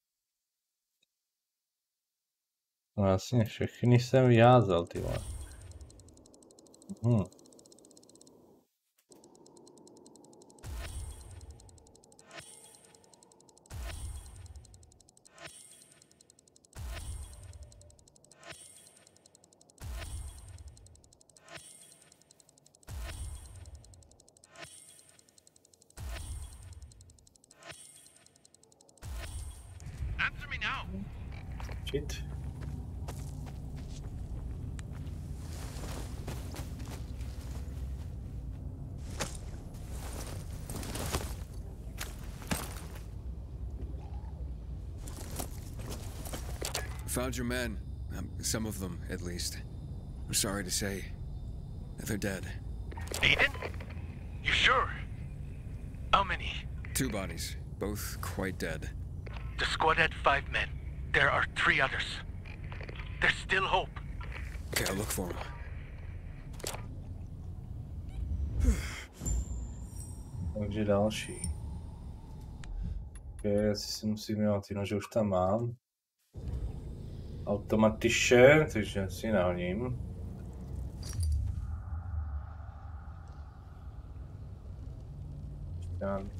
No jasně, všechny jsem vyházel, ty vole. Hm. Shit. Found your men. Um, some of them, at least. I'm sorry to say, they're dead. Aiden? You sure? How many? Two bodies, both quite dead. The squad had five men. There are three others. There's still hope. Okay, I'll look for them. Takže další. Okay, jestli si musím dělat ty nože, už tam mám. Automatiše, takže si nahodím. Tam.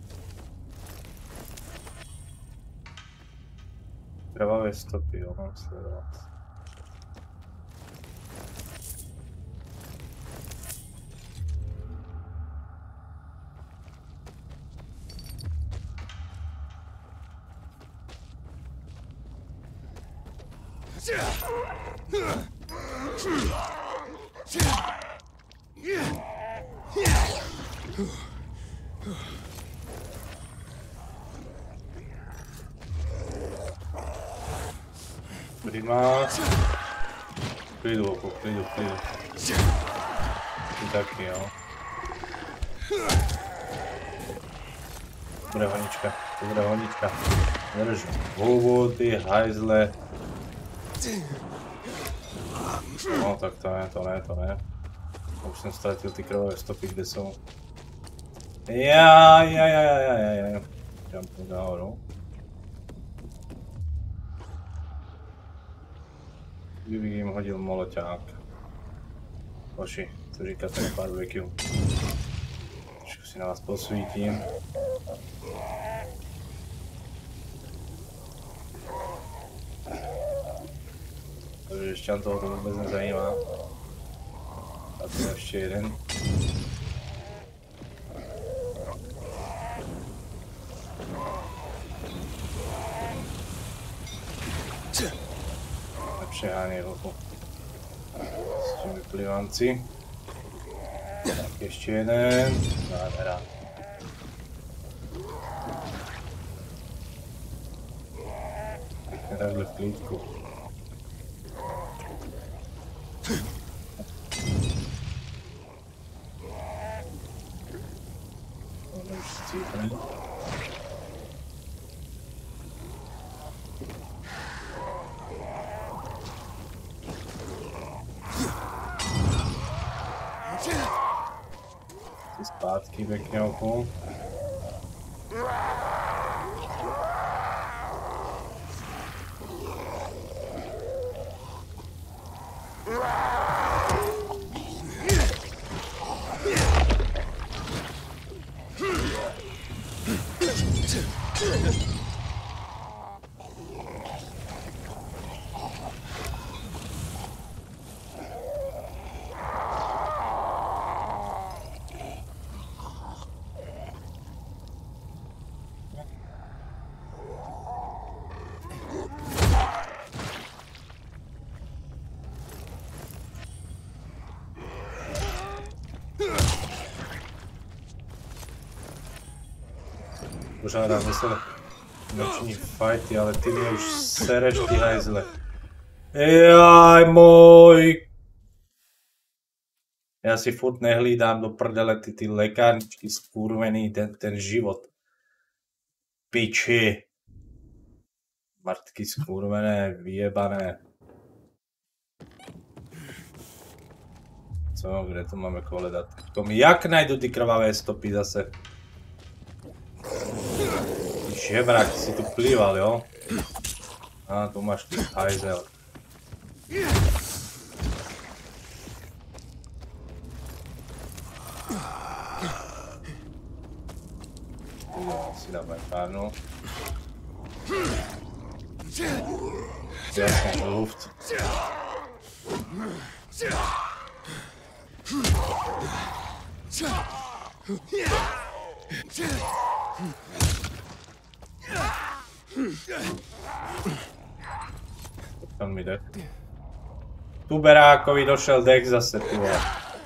Krvavé stopy, jo, mám sledovat. Prima. Klidu, oku, klidu, klidu. Ty taky, jo. Bude honička, to bude honička. Drž hubu, ty hajzle. No tak to ne, to ne, to ne. Už jsem ztratil ty krvavé stopy, kde jsou. Ja, ja, ja, ja, ja, ja, ja. Jumpu nahoru. Kdybych jim hodil moloťák. Hoši, co říkáte na barbecue? Trošku si na vás posvítím. Takže ještě toho to vůbec nezajímá. A to je ještě jeden. Nepřeháněj hochu. S těmi plivanci. Tak ještě jeden. Nádhera. takhle v klídku. Zpátky pěkně okolo. Pořádám zase noční fighty, ale ty mě už sereš, ty hajzle. Jaj můj. Já si furt nehlídám do prdele ty, ty lékárničky skurvený, ten, ten život. Piči. Martky skurvené, vyjebané. Co, kde to máme koledat? Jak najdu ty krvavé stopy zase? Žebrak, si tu plýval, jo? A tu máš ty hajzel. Si dáme párnu. Jasně, luft. Tam mi jde. Tuberákovi došel dech zase, ty vole.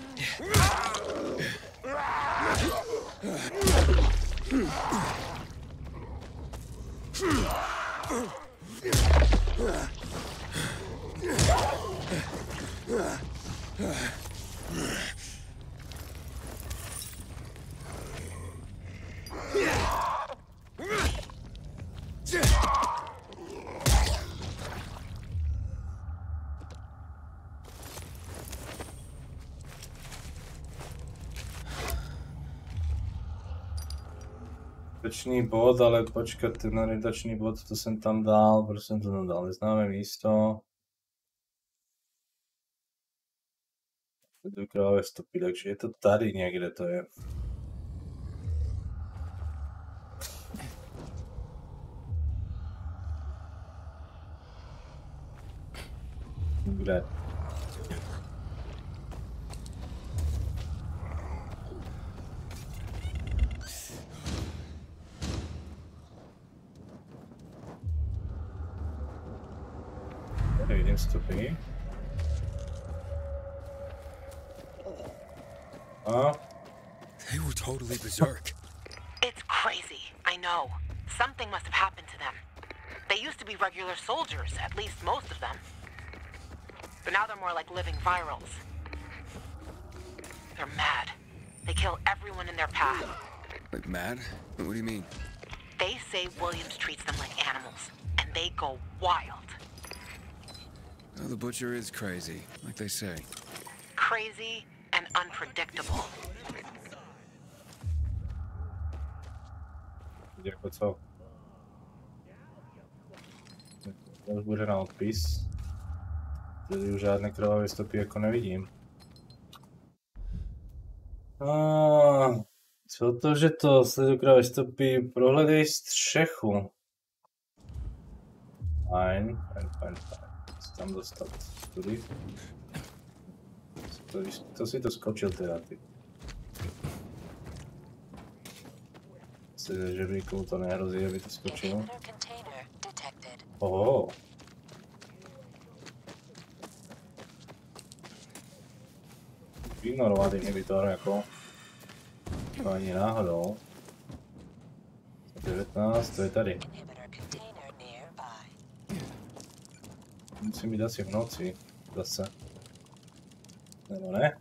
Orientační bod, ale počkat, ten orientační bod, to jsem tam dal, proč jsem to tam dal, neznámé místo. Ty krvavé stopy, takže je to tady někde, to je. Kde? Nevidím stopy. A? They were totally berserk. It's crazy, I know. Something must have happened to them. They used to be regular soldiers, at least most of them. But now they're more like living virals. They're mad. They kill everyone in their path. Like mad? What do you mean? They say Williams treats them like animals, and they go wild. Well, the butcher is crazy, like they say. Crazy and unpredictable. Jako co? To už bude na odpis. Tady už žádné krvavé stopy jako nevidím. Ah, co to, že to? Sleduj krvavé stopy, prohledej střechu. Fajn, fajn, fajn, fajn. Co tam dostat? Tudy? To, to si to skočil teda, ty. Myslím, že by nikomu to nehrozí, aby to skočil. Oho. Ignorovat inhibitor jako. To ani náhodou. devatenáct, to je tady. Musím být asi v noci. Zase. Nebo ne?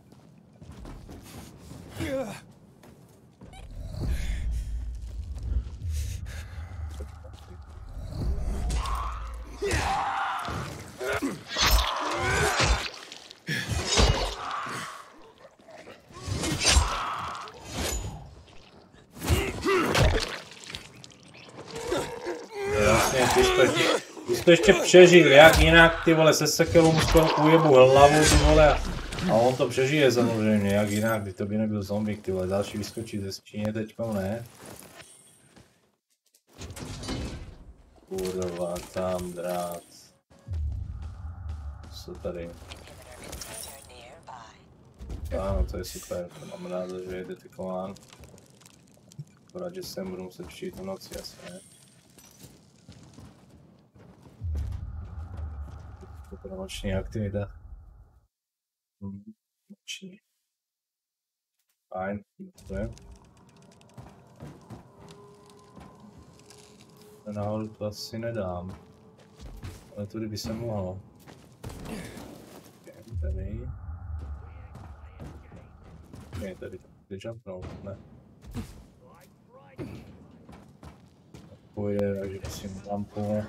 Jasně, ty jsi to ještě, ty jsi to ještě přežil, jak jinak, ty vole, se sekelou mu skoro ujebu hlavu, ty vole, a on to přežije samozřejmě, jak jinak, by to by nebyl zombík, ty vole, další vyskočí ze skříně teďko, ne? Kurva, tam drát. Co tady? Ano, to je super, to mám rád, že je detekován. Akorát, že sem budu muset přijít v noci, asi ne? To je noční aktivita. Hmm, noční. Fajn, dobře. Nahoru to asi nedám. Ale tudy by se mohlo. Okay, tady. Ne, tady tady jumpnout, ne. Pojde, takže musím lampu.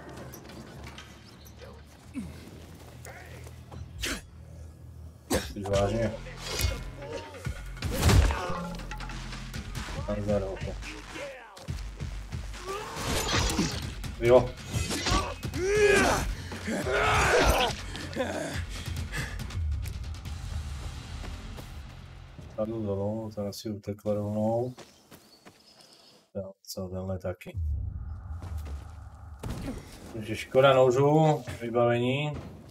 Myslíš vážně? Tam za rohu. Jo. Padl dolů, ten asi utekl rovnou. Jo, co tenhle taky. Takže škoda nožů, vybavení.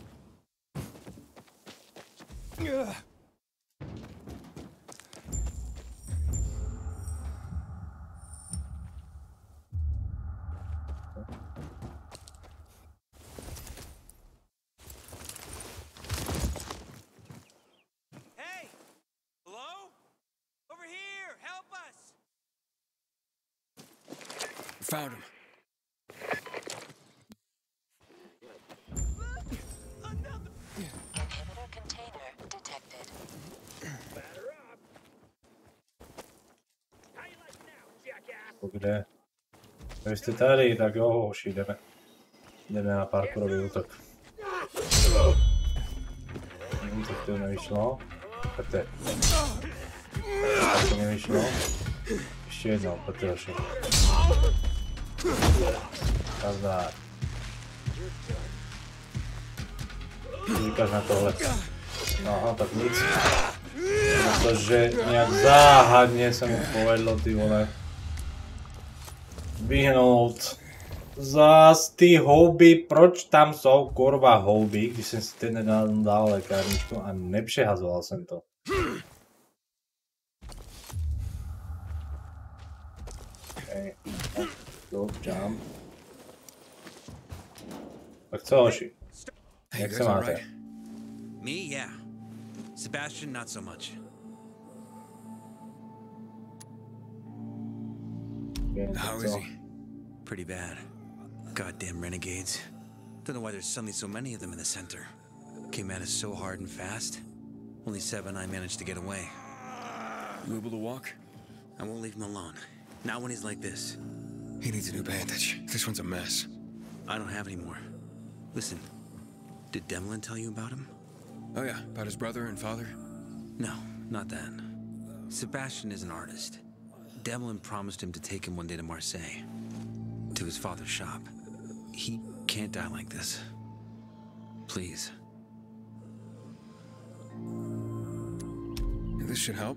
Found him. Inhibitor container detected. Kde? Vy jste tady, tak jo, hoši, jdeme. Jdeme na parkourový útok. Hm, tak to nevyšlo. Tak to je. Tak to nevyšlo. Ještě jednou, tak to je hoši. Nazdar. Co říkáš na tohle? Aha, tak nic. Protože nějak záhadně se mu povedlo, ty vole, vyhnout. Zas ty houby, proč tam jsou kurva houby, když jsem si teď nedal dal lékárničku a nepřehazoval jsem to. Okay. Don't jump. Tak co, hoši? Jak se máte? Me, yeah. Sebastian, not so much. How is he? Pretty bad. Goddamn renegades. Don't know why there's suddenly so many of them in the center. Came at us so hard and fast. Only Seb and I managed to get away. You able to walk? I won't leave him alone. Not when he's like this. He needs a new bandage. This one's a mess. I don't have any more. Listen, did Demlin tell you about him? Oh yeah, about his brother and father? No, not that. Sebastian is an artist. Demlin promised him to take him one day to Marseille. To his father's shop. He can't die like this. Please. This should help.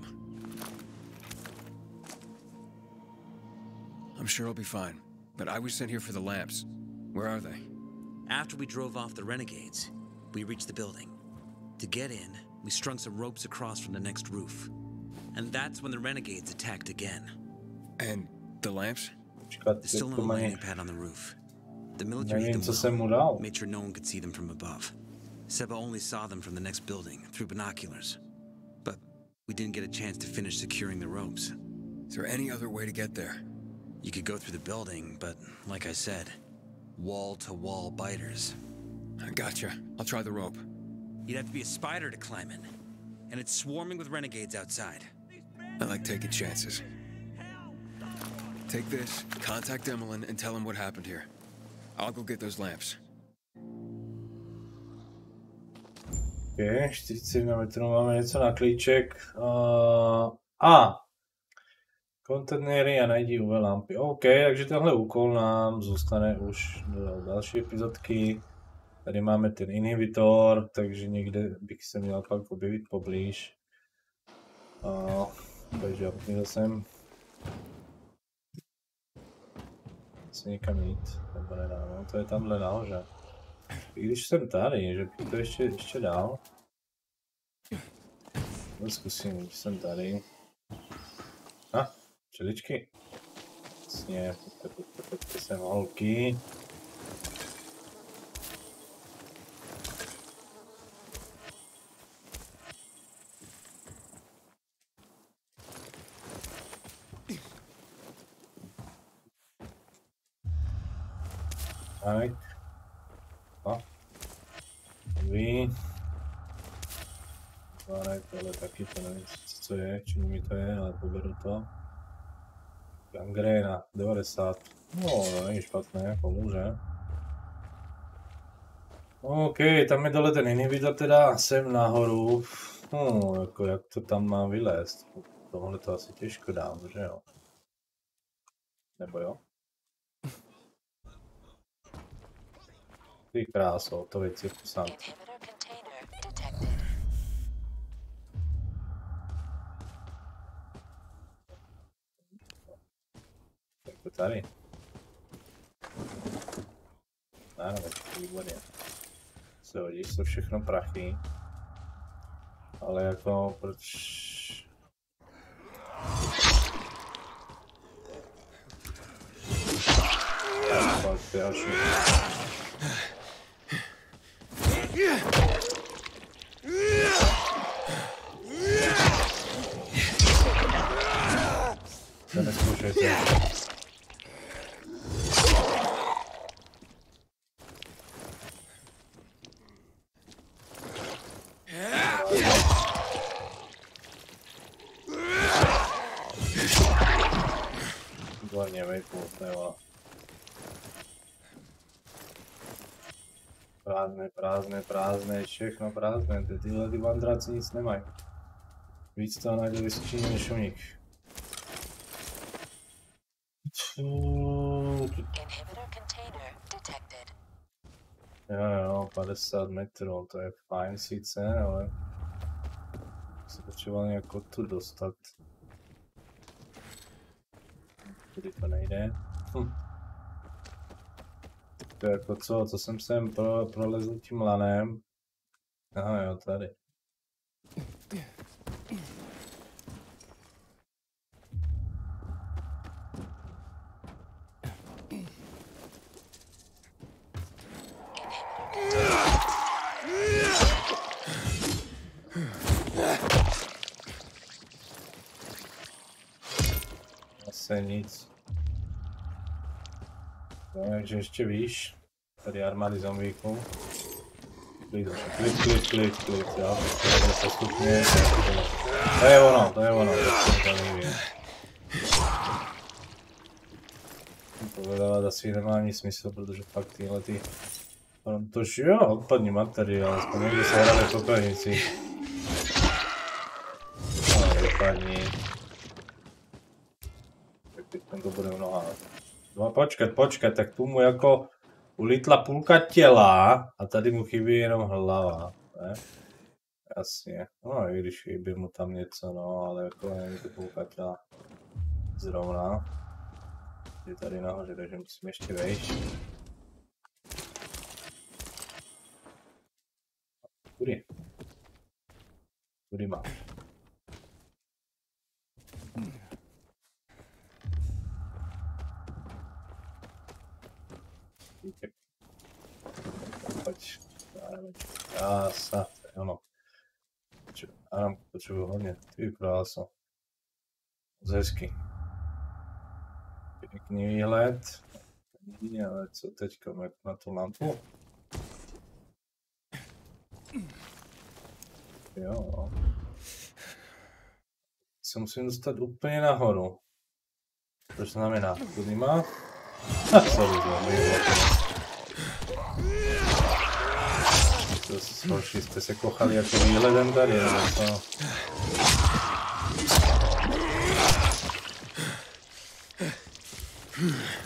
I'm sure I'll be fine, but I was sent here for the lamps. Where are they? After we drove off the renegades, we reached the building. To get in, we strung some ropes across from the next roof. And that's when the renegades attacked again. And the lamps? They're still on the landing pad on the roof. The military hid them well, made sure no one could see them from above. Seba only saw them from the next building, through binoculars. But we didn't get a chance to finish securing the ropes. Is there any other way to get there? You could go through the building, but like I said, wall-to-wall biters. Gotcha. I'll try the rope. You'd have to be a spider to climb in. And it's swarming with renegades outside. I like taking chances. Take this, contact Emmeline, and tell him what happened here. I'll go get those lamps. Ok, čtyřicet metrů máme něco na klíček. Uh, a! Kontejnery a najdi U V lampy. OK, takže tenhle úkol nám zůstane už do další epizodky. Tady máme ten inhibitor, takže někde bych se měl pak objevit poblíž. Uh, takže měl jsem se někam jít, nebo nedá, no, to je tamhle nahoře. I když jsem tady, že bych to ještě, ještě dál. No, zkusím, když jsem tady. A, ah, čeličky. Jasně, pojďte, pojďte, pojďte sem holky. Tak. A. Vy. Zváraj, tohle taky, to nevím, co je, čím mi to je, ale poberu to. Gangréna, devadesát. No, to není špatné, pomůže. OK, tam je dole ten inhibitor teda, sem nahoru. No, jako jak to tam mám vylézt? Tohle to asi těžko dám, že jo? Nebo jo? Ty kráso, to je cirkusant. Jako tady. Ano, výborně. Se hodí, jsou všechno prachy. Ale jako, proč... Já pak další. To neskoušejte. Výborně, vejpůl, nebo. Prázdné, prázdné, prázdné, všechno prázdné, tyhle ty vandráci nic nemají. Víc toho najde vyskříně než u nich. Jo jo, padesát metrů, to je fajn sice, ale se potřeboval nějak tu dostat. Tady to nejde. Hm. To jako co, co jsem sem pro, prolezl tím lanem. Aha jo, tady. Asi nic. Takže ještě víš, tady armády zombíků. Klid, klid, klid, klid, klid, jo, to je postupně. To je ono, to je ono, to nevím. Povedávat asi nemá ani smysl, protože fakt tyhle ty... Tož jo, odpadní materiál, aspoň někdy se hraje popelnici. No, odpadní. Tak teď to bude v nohách. No počkat, počkat, tak tu mu jako ulítla půlka těla a tady mu chybí jenom hlava, ne? Jasně, no i když chybí mu tam něco, no, ale jako není to půlka těla zrovna. Je tady nahoře, takže musím ještě vejš. Kudy? Kudy má? Pojď, krása, ano. Ano, potřebuji hodně, ty krása. Moc hezky. Pěkný výhled. Ale co teďka, na tu lampu? Jo, no. Se musím dostat úplně nahoru. To znamená, kudy má? A sorry, to horší, jste se kochali jako výhledem tady, nebo co? Hmm.